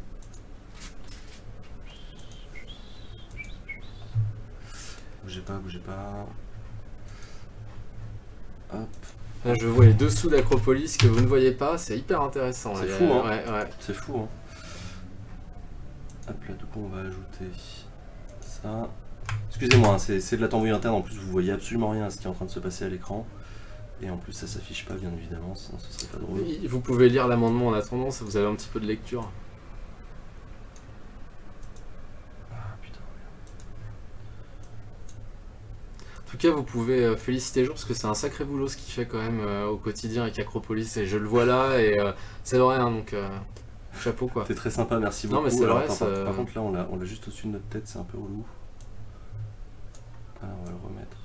Bougez pas, bougez pas. Hop. Là, je vois les dessous d'Acropolis que vous ne voyez pas, c'est hyper intéressant. C'est fou, hein. Ouais, ouais. C'est fou, hein. Hop là, du coup, on va ajouter ça. Excusez-moi, hein, c'est de la tambouille interne. En plus, vous voyez absolument rien à ce qui est en train de se passer à l'écran. Et en plus, ça s'affiche pas, bien évidemment, sinon ce serait pas drôle. Vous pouvez lire l'amendement en attendant, ça vous avez un petit peu de lecture. En tout cas, vous pouvez euh, féliciter Jour parce que c'est un sacré boulot ce qu'il fait quand même euh, au quotidien avec Acropolis et je le vois là et euh, c'est vrai, hein, donc euh, chapeau quoi. C'est très sympa, merci beaucoup. Non mais c'est vrai. Par, par, par contre là, on l'a juste au-dessus de notre tête, c'est un peu relou. Alors on va le remettre.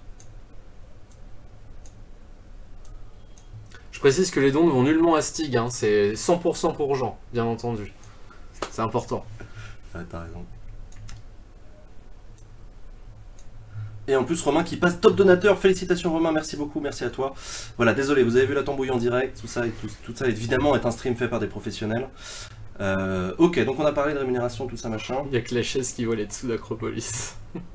Je précise que les dons ne vont nullement à Stig, hein, c'est cent pour cent pour Jean, bien entendu. C'est important. Ouais, t'as raison. Et en plus Romain qui passe top donateur, félicitations Romain, merci beaucoup, merci à toi. Voilà, désolé, vous avez vu la tambouille en direct, tout ça, et tout, tout ça évidemment est un stream fait par des professionnels. Euh, ok, donc on a parlé de rémunération, tout ça machin. Il n'y a que la chaise qui voit les dessous d'Acropolis.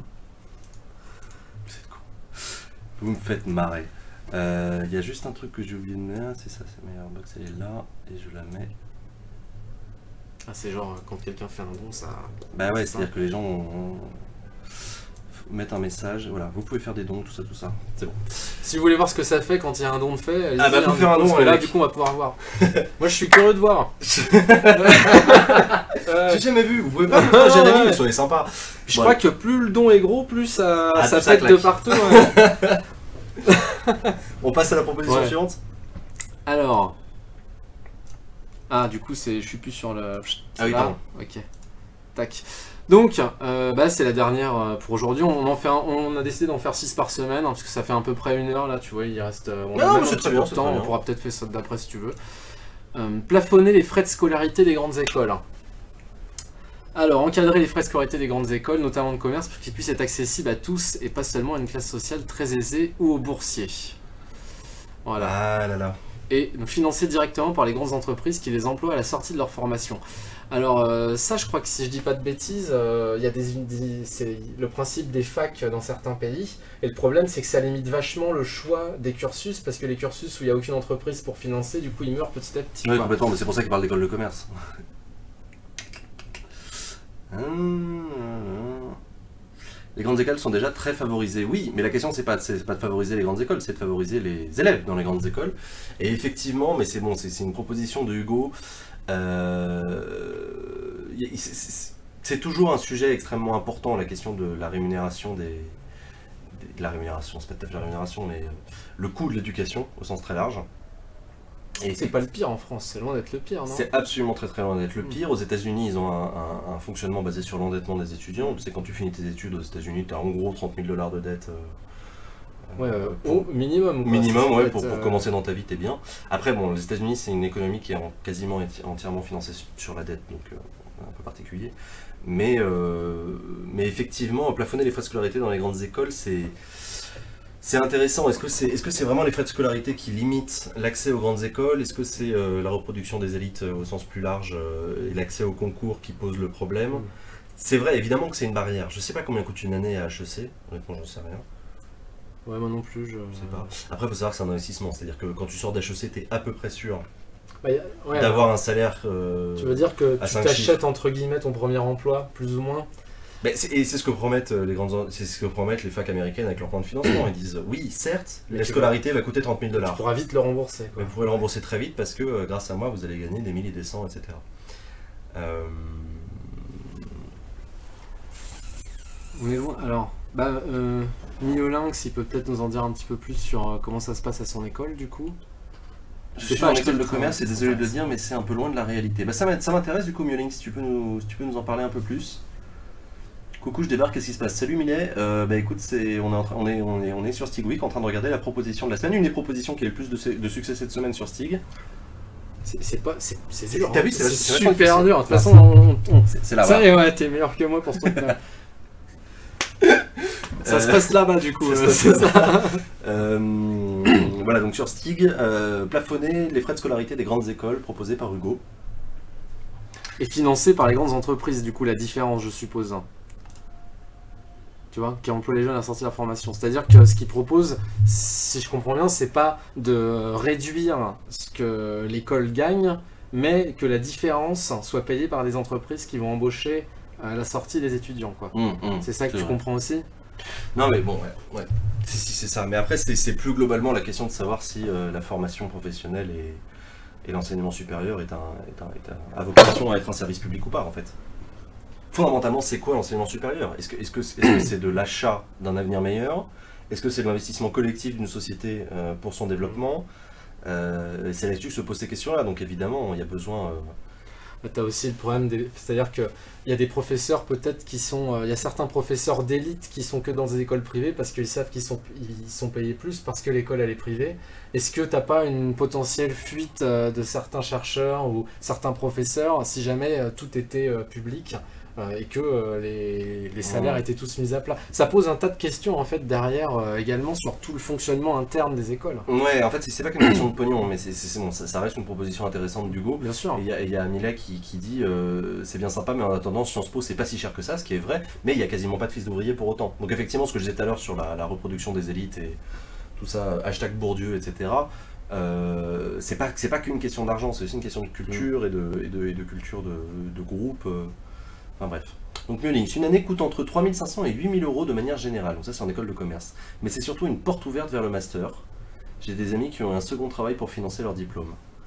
C'est con. Vous me faites marrer. Il euh, y a juste un truc que j'ai oublié de mettre, c'est ça, c'est meilleure box, elle est là, et je la mets. Ah c'est genre quand quelqu'un fait un don, ça... Bah ouais, c'est-à-dire que les gens ont... mettre un message, voilà, vous pouvez faire des dons, tout ça, tout ça, c'est bon. Si vous voulez voir ce que ça fait quand il y a un don de fait, ah bah faut hein, faire un don, là du coup on va pouvoir voir. Moi je suis curieux de voir. J'ai jamais vu, vous pouvez pas faire j'ai un ami, mais soyez sympa. Je bon, crois que plus le don est gros, plus ça, ah, ça pète de partout. Ouais. On passe à la proposition ouais. suivante. Alors... Ah du coup c'est, je suis plus sur le... Ah oui, pardon. Ok. Tac. Donc, euh, bah, c'est la dernière pour aujourd'hui. On, en fait un, on a décidé d'en faire six par semaine, hein, parce que ça fait à peu près une heure là, tu vois, il reste... On non, a c'est très bien, temps, on pourra peut-être faire ça d'après si tu veux. Euh, plafonner les frais de scolarité des grandes écoles. Alors, encadrer les frais de scolarité des grandes écoles, notamment de commerce, pour qu'ils puissent être accessibles à tous, et pas seulement à une classe sociale très aisée ou aux boursiers. Voilà. Ah là là. Et financés directement par les grandes entreprises qui les emploient à la sortie de leur formation. Alors euh, ça, je crois que si je dis pas de bêtises, il euh, y a des, des c'est le principe des facs dans certains pays. Et le problème, c'est que ça limite vachement le choix des cursus, parce que les cursus où il n'y a aucune entreprise pour financer, du coup, ils meurent petit à petit. Oui, complètement, mais c'est pour ça qu'ils parlent d'école de commerce. Les grandes écoles sont déjà très favorisées, oui, mais la question c'est pas, pas de favoriser les grandes écoles, c'est de favoriser les élèves dans les grandes écoles. Et effectivement, mais c'est bon, c'est une proposition de Hugo. Euh, c'est toujours un sujet extrêmement important, la question de la rémunération des... des de la rémunération, c'est pas tout à fait la rémunération, mais le coût de l'éducation au sens très large. Et c'est pas le pire en France, c'est loin d'être le pire, non? C'est absolument très très loin d'être le pire. Aux États-Unis, ils ont un, un, un fonctionnement basé sur l'endettement des étudiants. Tu sais, quand tu finis tes études aux États-Unis, tu as en gros trente mille dollars de dette. Euh, Ouais, euh, pour, au minimum. Quoi, minimum, ouais, pour, être, pour euh... commencer dans ta vie, t'es bien. Après, bon, les États-Unis, c'est une économie qui est en, quasiment entièrement financée sur la dette, donc euh, un peu particulier. Mais, euh, mais effectivement, plafonner les frais de scolarité dans les grandes écoles, c'est c'est intéressant. Est-ce que c'est est-ce que c'est vraiment les frais de scolarité qui limitent l'accès aux grandes écoles? Est-ce que c'est euh, la reproduction des élites euh, au sens plus large euh, et l'accès aux concours qui pose le problème? mm. C'est vrai, évidemment que c'est une barrière. Je sais pas combien coûte une année à H E C, honnêtement, j'en sais rien. Ouais, moi non plus, je... je sais pas. Après, il faut savoir que c'est un investissement, c'est-à-dire que quand tu sors d'H E C, tu es à peu près sûr bah, ouais, d'avoir un salaire. Euh, tu veux dire que tu t'achètes entre guillemets ton premier emploi, plus ou moins? bah, Et c'est ce que promettent les grandes, c'est ce que promettent les facs américaines avec leur plan de financement. Ils disent oui, certes, mais la scolarité vas... va coûter trente mille dollars. Tu pourras vite le rembourser. Quoi. Mais vous pourrez le rembourser très vite parce que euh, grâce à moi, vous allez gagner des mille et des cents, et cetera. Euh... On est loin. Alors. Bah, euh, Miolinx, il peut peut-être nous en dire un petit peu plus sur euh, comment ça se passe à son école, du coup. Je suis en école de commerce, et désolé de le dire, mais c'est un peu loin de la réalité. Bah, ça m'intéresse, du coup, Miolinx, si tu peux nous, si tu peux nous en parler un peu plus. Coucou, je débarque, qu'est-ce qui se passe? Salut Millet, euh, bah écoute, est, on, est en train, on, est, on, est, on est sur Stig Week en train de regarder la proposition de la semaine, une des propositions qui a eu le plus de, de succès cette semaine sur Stig. C'est pas, c'est dur, hein. C'est super dur, de toute façon, on, on... c'est là. Ça y est, ouais, t'es meilleur que moi pour ce truc-là. Ça euh, se passe là-bas du coup, c'est ça. ça. euh, voilà, donc sur Stig, euh, plafonner les frais de scolarité des grandes écoles proposés par Hugo. Et financé par les grandes entreprises, du coup, la différence, je suppose. Tu vois, qui emploient les jeunes à sortir de la formation. C'est-à-dire que ce qu'ils proposent, si je comprends bien, c'est pas de réduire ce que l'école gagne, mais que la différence soit payée par des entreprises qui vont embaucher à la sortie des étudiants, quoi. Mmh, mmh, c'est ça que tu vrai. comprends aussi? Non mais bon, ouais, ouais. Si, si, c'est ça. Mais après, c'est plus globalement la question de savoir si euh, la formation professionnelle et, et l'enseignement supérieur est un, est un, est un, a vocation à être un service public ou pas, en fait. Fondamentalement, c'est quoi l'enseignement supérieur? Est-ce que est-ce que c'est -ce de l'achat d'un avenir meilleur? Est-ce que c'est de l'investissement collectif d'une société euh, pour son développement? euh, C'est là-dessus que se posent ces questions-là. Donc évidemment, il y a besoin... Euh, Tu as aussi le problème, des... c'est-à-dire qu'il y a des professeurs peut-être qui sont... Il euh, y a certains professeurs d'élite qui sont que dans des écoles privées parce qu'ils savent qu'ils sont, ils sont payés plus parce que l'école elle est privée. Est-ce que tu n'as pas une potentielle fuite euh, de certains chercheurs ou certains professeurs si jamais euh, tout était euh, public euh, et que euh, les, les salaires ouais. étaient tous mis à plat? Ça pose un tas de questions en fait derrière euh, également sur tout le fonctionnement interne des écoles. Ouais, en fait c'est pas qu'une question de pognon, mais c'est bon, ça, ça reste une proposition intéressante d'Hugo. Bien sûr. Il y, y a Millet qui, qui dit euh, c'est bien sympa, mais en attendant Sciences Po c'est pas si cher que ça, ce qui est vrai, mais il y a quasiment pas de fils d'ouvriers pour autant. Donc effectivement, ce que je disais tout à l'heure sur la, la reproduction des élites et tout ça, hashtag Bourdieu, et cetera. Euh, c'est pas c'est pas qu'une question d'argent, c'est aussi une question de culture et de, et de, et de culture de, de groupe. Euh, enfin bref. Donc Miolinx, une année coûte entre trois mille cinq cents et huit mille euros de manière générale. Donc ça c'est en école de commerce. Mais c'est surtout une porte ouverte vers le master. J'ai des amis qui ont un second travail pour financer leur diplôme.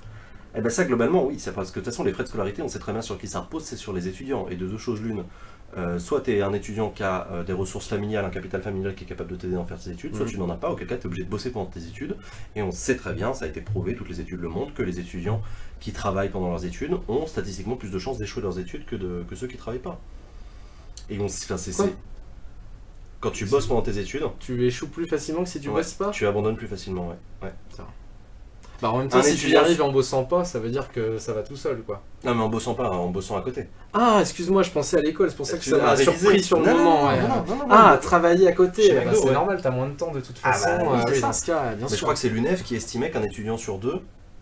Et bien ça globalement oui, c'est parce que de toute façon les frais de scolarité on sait très bien sur qui ça repose, c'est sur les étudiants. Et de deux choses l'une, euh, soit tu es un étudiant qui a euh, des ressources familiales, un capital familial qui est capable de t'aider à en faire tes études, soit mmh. tu n'en as pas, auquel cas tu es obligé de bosser pendant tes études. Et on sait très bien, ça a été prouvé, toutes les études le montrent, que les étudiants qui travaillent pendant leurs études ont statistiquement plus de chances d'échouer leurs études que, de, que ceux qui ne travaillent pas. Et on, enfin, c'est, quand tu bosses pendant tes études, tu échoues plus facilement que si tu ouais, bosses pas. Tu abandonnes plus facilement, ouais. ouais. Ça. Bah en même temps, un si étudiant... tu y arrives en bossant pas, ça veut dire que ça va tout seul, quoi. Non, mais en bossant pas, en bossant à côté. Ah, excuse-moi, je pensais à l'école, c'est pour ça que tu ça m'a surpris sur le non, moment. Non, ouais. non, non, non, non, ah, non, travailler à côté, bah, c'est ouais. normal, t'as moins de temps de toute façon. Ah bah, oui, euh, dans ce cas, bien mais sûr. Je crois que c'est l'U N E F qui estimait qu'un étudiant sur deux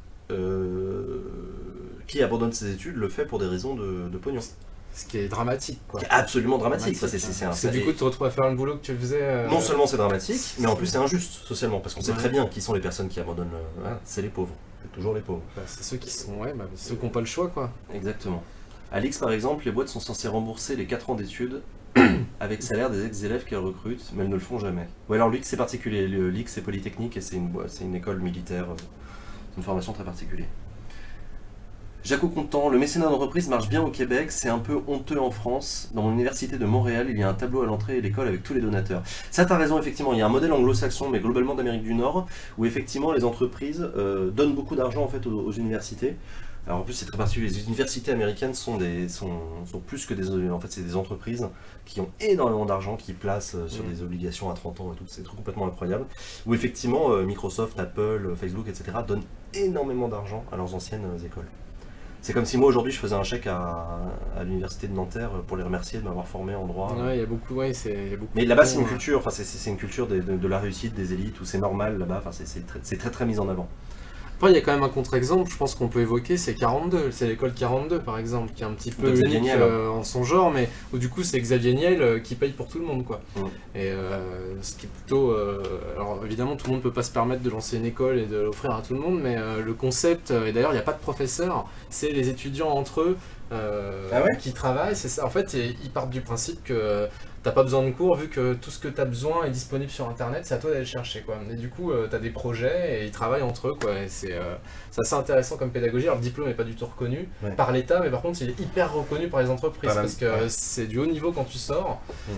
euh, qui abandonne ses études le fait pour des raisons de, de pognon. Ce qui est dramatique, quoi. Qui est absolument dramatique. dramatique ça, c'est, c'est, c'est, c'est du coup, tu te retrouves à faire le boulot que tu faisais. Euh... Non seulement c'est dramatique, mais en plus c'est injuste socialement, parce qu'on sait ouais. très bien qui sont les personnes qui abandonnent. Le... Ouais, c'est les pauvres. C'est toujours les pauvres. Bah, c'est ceux qui sont, ouais, bah, ceux qui n'ont pas le choix, quoi. Exactement. À l'X, par exemple, les boîtes sont censées rembourser les quatre ans d'études avec salaire des ex-élèves qu'elles recrutent, mais elles ne le font jamais. Ouais, alors l'X c'est particulier. L'X c'est polytechnique et c'est une, c'est une école militaire. C'est une formation très particulière. Jaco Content, le mécénat d'entreprise marche bien au Québec, c'est un peu honteux en France. Dans mon université de Montréal, il y a un tableau à l'entrée de l'école avec tous les donateurs. Ça, t'as raison, effectivement, il y a un modèle anglo-saxon, mais globalement d'Amérique du Nord, où effectivement les entreprises euh, donnent beaucoup d'argent en fait aux, aux universités. Alors en plus c'est très particulier, les universités américaines sont, des, sont, sont plus que des, en fait, c'est des entreprises qui ont énormément d'argent, qui placent euh, sur mmh. des obligations à trente ans et tout, c'est complètement incroyable. Où effectivement euh, Microsoft, Apple, Facebook, et cetera donnent énormément d'argent à leurs anciennes euh, écoles. C'est comme si moi aujourd'hui je faisais un chèque à, à l'université de Nanterre pour les remercier de m'avoir formé en droit. Ouais, il y a beaucoup, ouais, c'est beaucoup. Mais là-bas c'est une culture, enfin c'est une culture de, de, de la réussite des élites où c'est normal là-bas, enfin c'est très, très très mis en avant. Après, il y a quand même un contre-exemple, je pense qu'on peut évoquer, c'est quarante-deux, c'est l'école quarante-deux par exemple, qui est un petit peu unique euh, en son genre, mais où du coup c'est Xavier Niel euh, qui paye pour tout le monde, quoi. Mmh. Et euh, ce qui est plutôt... Euh, alors évidemment, tout le monde ne peut pas se permettre de lancer une école et de l'offrir à tout le monde, mais euh, le concept, euh, et d'ailleurs il n'y a pas de professeur, c'est les étudiants entre eux euh, ah ouais qui travaillent, c'est ça. En fait, ils partent du principe que... T'as pas besoin de cours vu que tout ce que t'as besoin est disponible sur internet, c'est à toi d'aller le chercher, quoi. Et du coup, euh, t'as des projets et ils travaillent entre eux, quoi. Et c'est euh, assez intéressant comme pédagogie. Alors le diplôme n'est pas du tout reconnu ouais. par l'État, mais par contre il est hyper reconnu par les entreprises pas parce que ouais. c'est du haut niveau quand tu sors.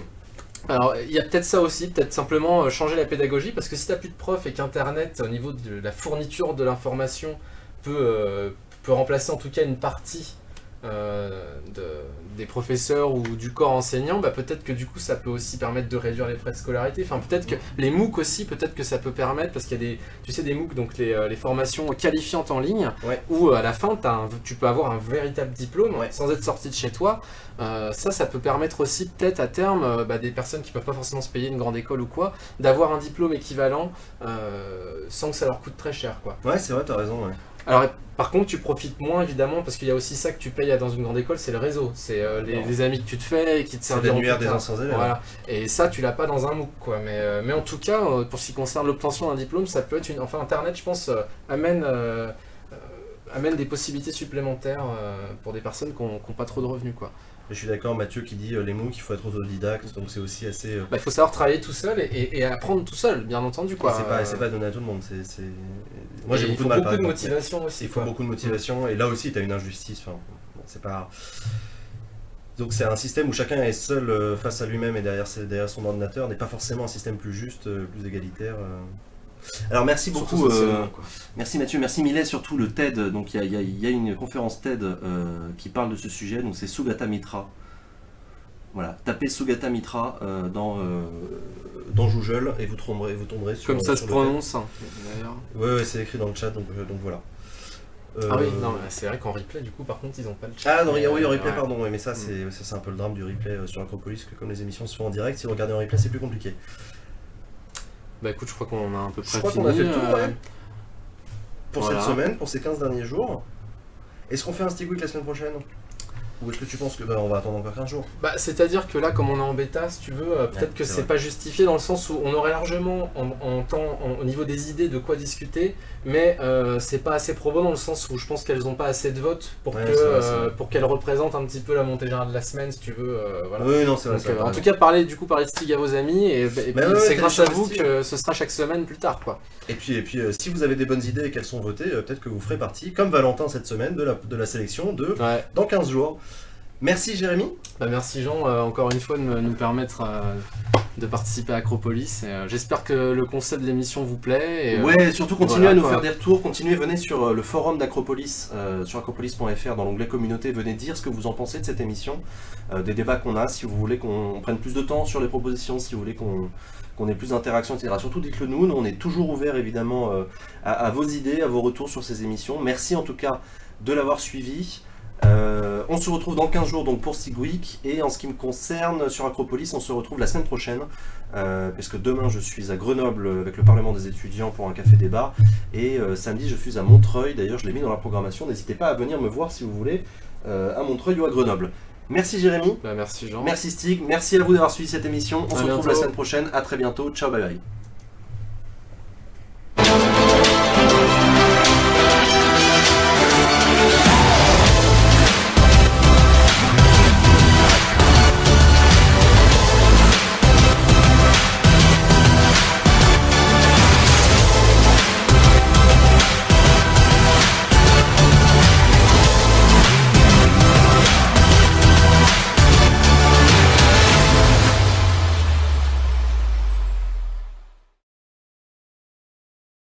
Mm. Alors il y a peut-être ça aussi, peut-être simplement changer la pédagogie, parce que si t'as plus de profs et qu'internet au niveau de la fourniture de l'information peut, euh, peut remplacer en tout cas une partie Euh, de, des professeurs ou du corps enseignant, bah peut-être que du coup ça peut aussi permettre de réduire les frais de scolarité. Enfin peut-être que les MOOC aussi, peut-être que ça peut permettre, parce qu'il y a des, tu sais, des MOOC, donc les, les formations qualifiantes en ligne, ouais. où à la fin as un, tu peux avoir un véritable diplôme ouais. sans être sorti de chez toi. Euh, ça, ça peut permettre aussi peut-être à terme euh, bah, des personnes qui peuvent pas forcément se payer une grande école ou quoi, d'avoir un diplôme équivalent euh, sans que ça leur coûte très cher, quoi. Ouais, c'est vrai, t'as raison. Ouais. Alors, par contre, tu profites moins évidemment parce qu'il y a aussi ça que tu payes dans une grande école, c'est le réseau, c'est euh, les, les amis que tu te fais et qui te servent l'annuaire des anciens élèves. Voilà. Et ça, tu l'as pas dans un MOOC, quoi. Mais, euh, mais en tout cas, euh, pour ce qui concerne l'obtention d'un diplôme, ça peut être une. Enfin, Internet, je pense, euh, amène, euh, euh, amène des possibilités supplémentaires euh, pour des personnes qui n'ont pas trop de revenus, quoi. Je suis d'accord, Mathieu qui dit euh, les MOOC, il faut être autodidacte, donc c'est aussi assez... Euh... Bah, il faut savoir travailler tout seul et, et, et apprendre tout seul, bien entendu, quoi. C'est pas, euh... pas donné à tout le monde, c'est... Moi j'ai beaucoup de mal, Il faut beaucoup de motivation aussi. Il faut beaucoup de motivation, et là aussi tu as une injustice, enfin, bon, c'est pas... Donc c'est un système où chacun est seul euh, face à lui-même et derrière, derrière son ordinateur, n'est pas forcément un système plus juste, euh, plus égalitaire. Euh... Alors merci beaucoup, euh, merci Mathieu, merci Millet, surtout le TED, donc il y, y, y a une conférence TED euh, qui parle de ce sujet, donc c'est Sugata Mitra. Voilà, tapez Sugata Mitra euh, dans, euh, dans Google et vous tomberez, vous tomberez sur... Comme ça sur se prononce, hein, d'ailleurs. Ouais, ouais c'est écrit dans le chat, donc, euh, donc voilà. Euh... Ah oui, non, c'est vrai qu'en replay, du coup, par contre, ils n'ont pas le chat. Ah non, oui, en replay, ouais. pardon, ouais, mais ça, mm. c'est un peu le drame du replay euh, sur Acropolis, que comme les émissions se font en direct, si vous regardez en replay, c'est plus compliqué. Bah écoute, je crois qu'on a un peu près Je crois qu'on a fait le tour, ouais. Pour voilà. cette semaine, pour ces quinze derniers jours. Est-ce qu'on fait un Stick Week la semaine prochaine? Ou est-ce que tu penses que bah, on va attendre encore quinze jours? Bah, c'est-à-dire que là, comme on est en bêta, si tu veux, euh, peut-être ouais, que c'est pas justifié dans le sens où on aurait largement en, en temps, en, au niveau des idées de quoi discuter, mais euh, c'est pas assez probant dans le sens où je pense qu'elles ont pas assez de votes pour ouais, que euh, pour qu'elles représentent un petit peu la montée générale de la semaine, si tu veux. Euh, voilà. Oui, non, c'est vrai. Donc, euh, en tout cas, parler du coup, parler de Stig à vos amis, et, et puis ouais, c'est grâce à vous que ce sera chaque semaine plus tard, quoi. Et puis, et puis euh, si vous avez des bonnes idées et qu'elles sont votées, euh, peut-être que vous ferez partie, comme Valentin cette semaine, de la, de la sélection de ouais. dans quinze jours. Merci Jérémy. Bah merci Jean, euh, encore une fois de nous permettre euh, de participer à Acropolis. Euh, J'espère que le concept de l'émission vous plaît. Et, euh, ouais, surtout continuez voilà, à nous quoi. faire des retours, continuez, venez sur euh, le forum d'Acropolis, euh, sur acropolis point F R dans l'onglet communauté, venez dire ce que vous en pensez de cette émission, euh, des débats qu'on a, si vous voulez qu'on prenne plus de temps sur les propositions, si vous voulez qu'on qu'on ait plus d'interaction, et cetera. Surtout dites-le nous, on est toujours ouvert évidemment euh, à, à vos idées, à vos retours sur ces émissions. Merci en tout cas de l'avoir suivi. Euh, on se retrouve dans quinze jours donc pour Stig Week, et en ce qui me concerne sur Acropolis, on se retrouve la semaine prochaine euh, parce que demain je suis à Grenoble avec le Parlement des étudiants pour un café débat, et euh, samedi je suis à Montreuil, d'ailleurs je l'ai mis dans la programmation, n'hésitez pas à venir me voir si vous voulez euh, à Montreuil ou à Grenoble. Merci Jérémy, bah, merci Jean, merci Stig, merci à vous d'avoir suivi cette émission, on à se retrouve bientôt. la semaine prochaine, à très bientôt, ciao bye bye.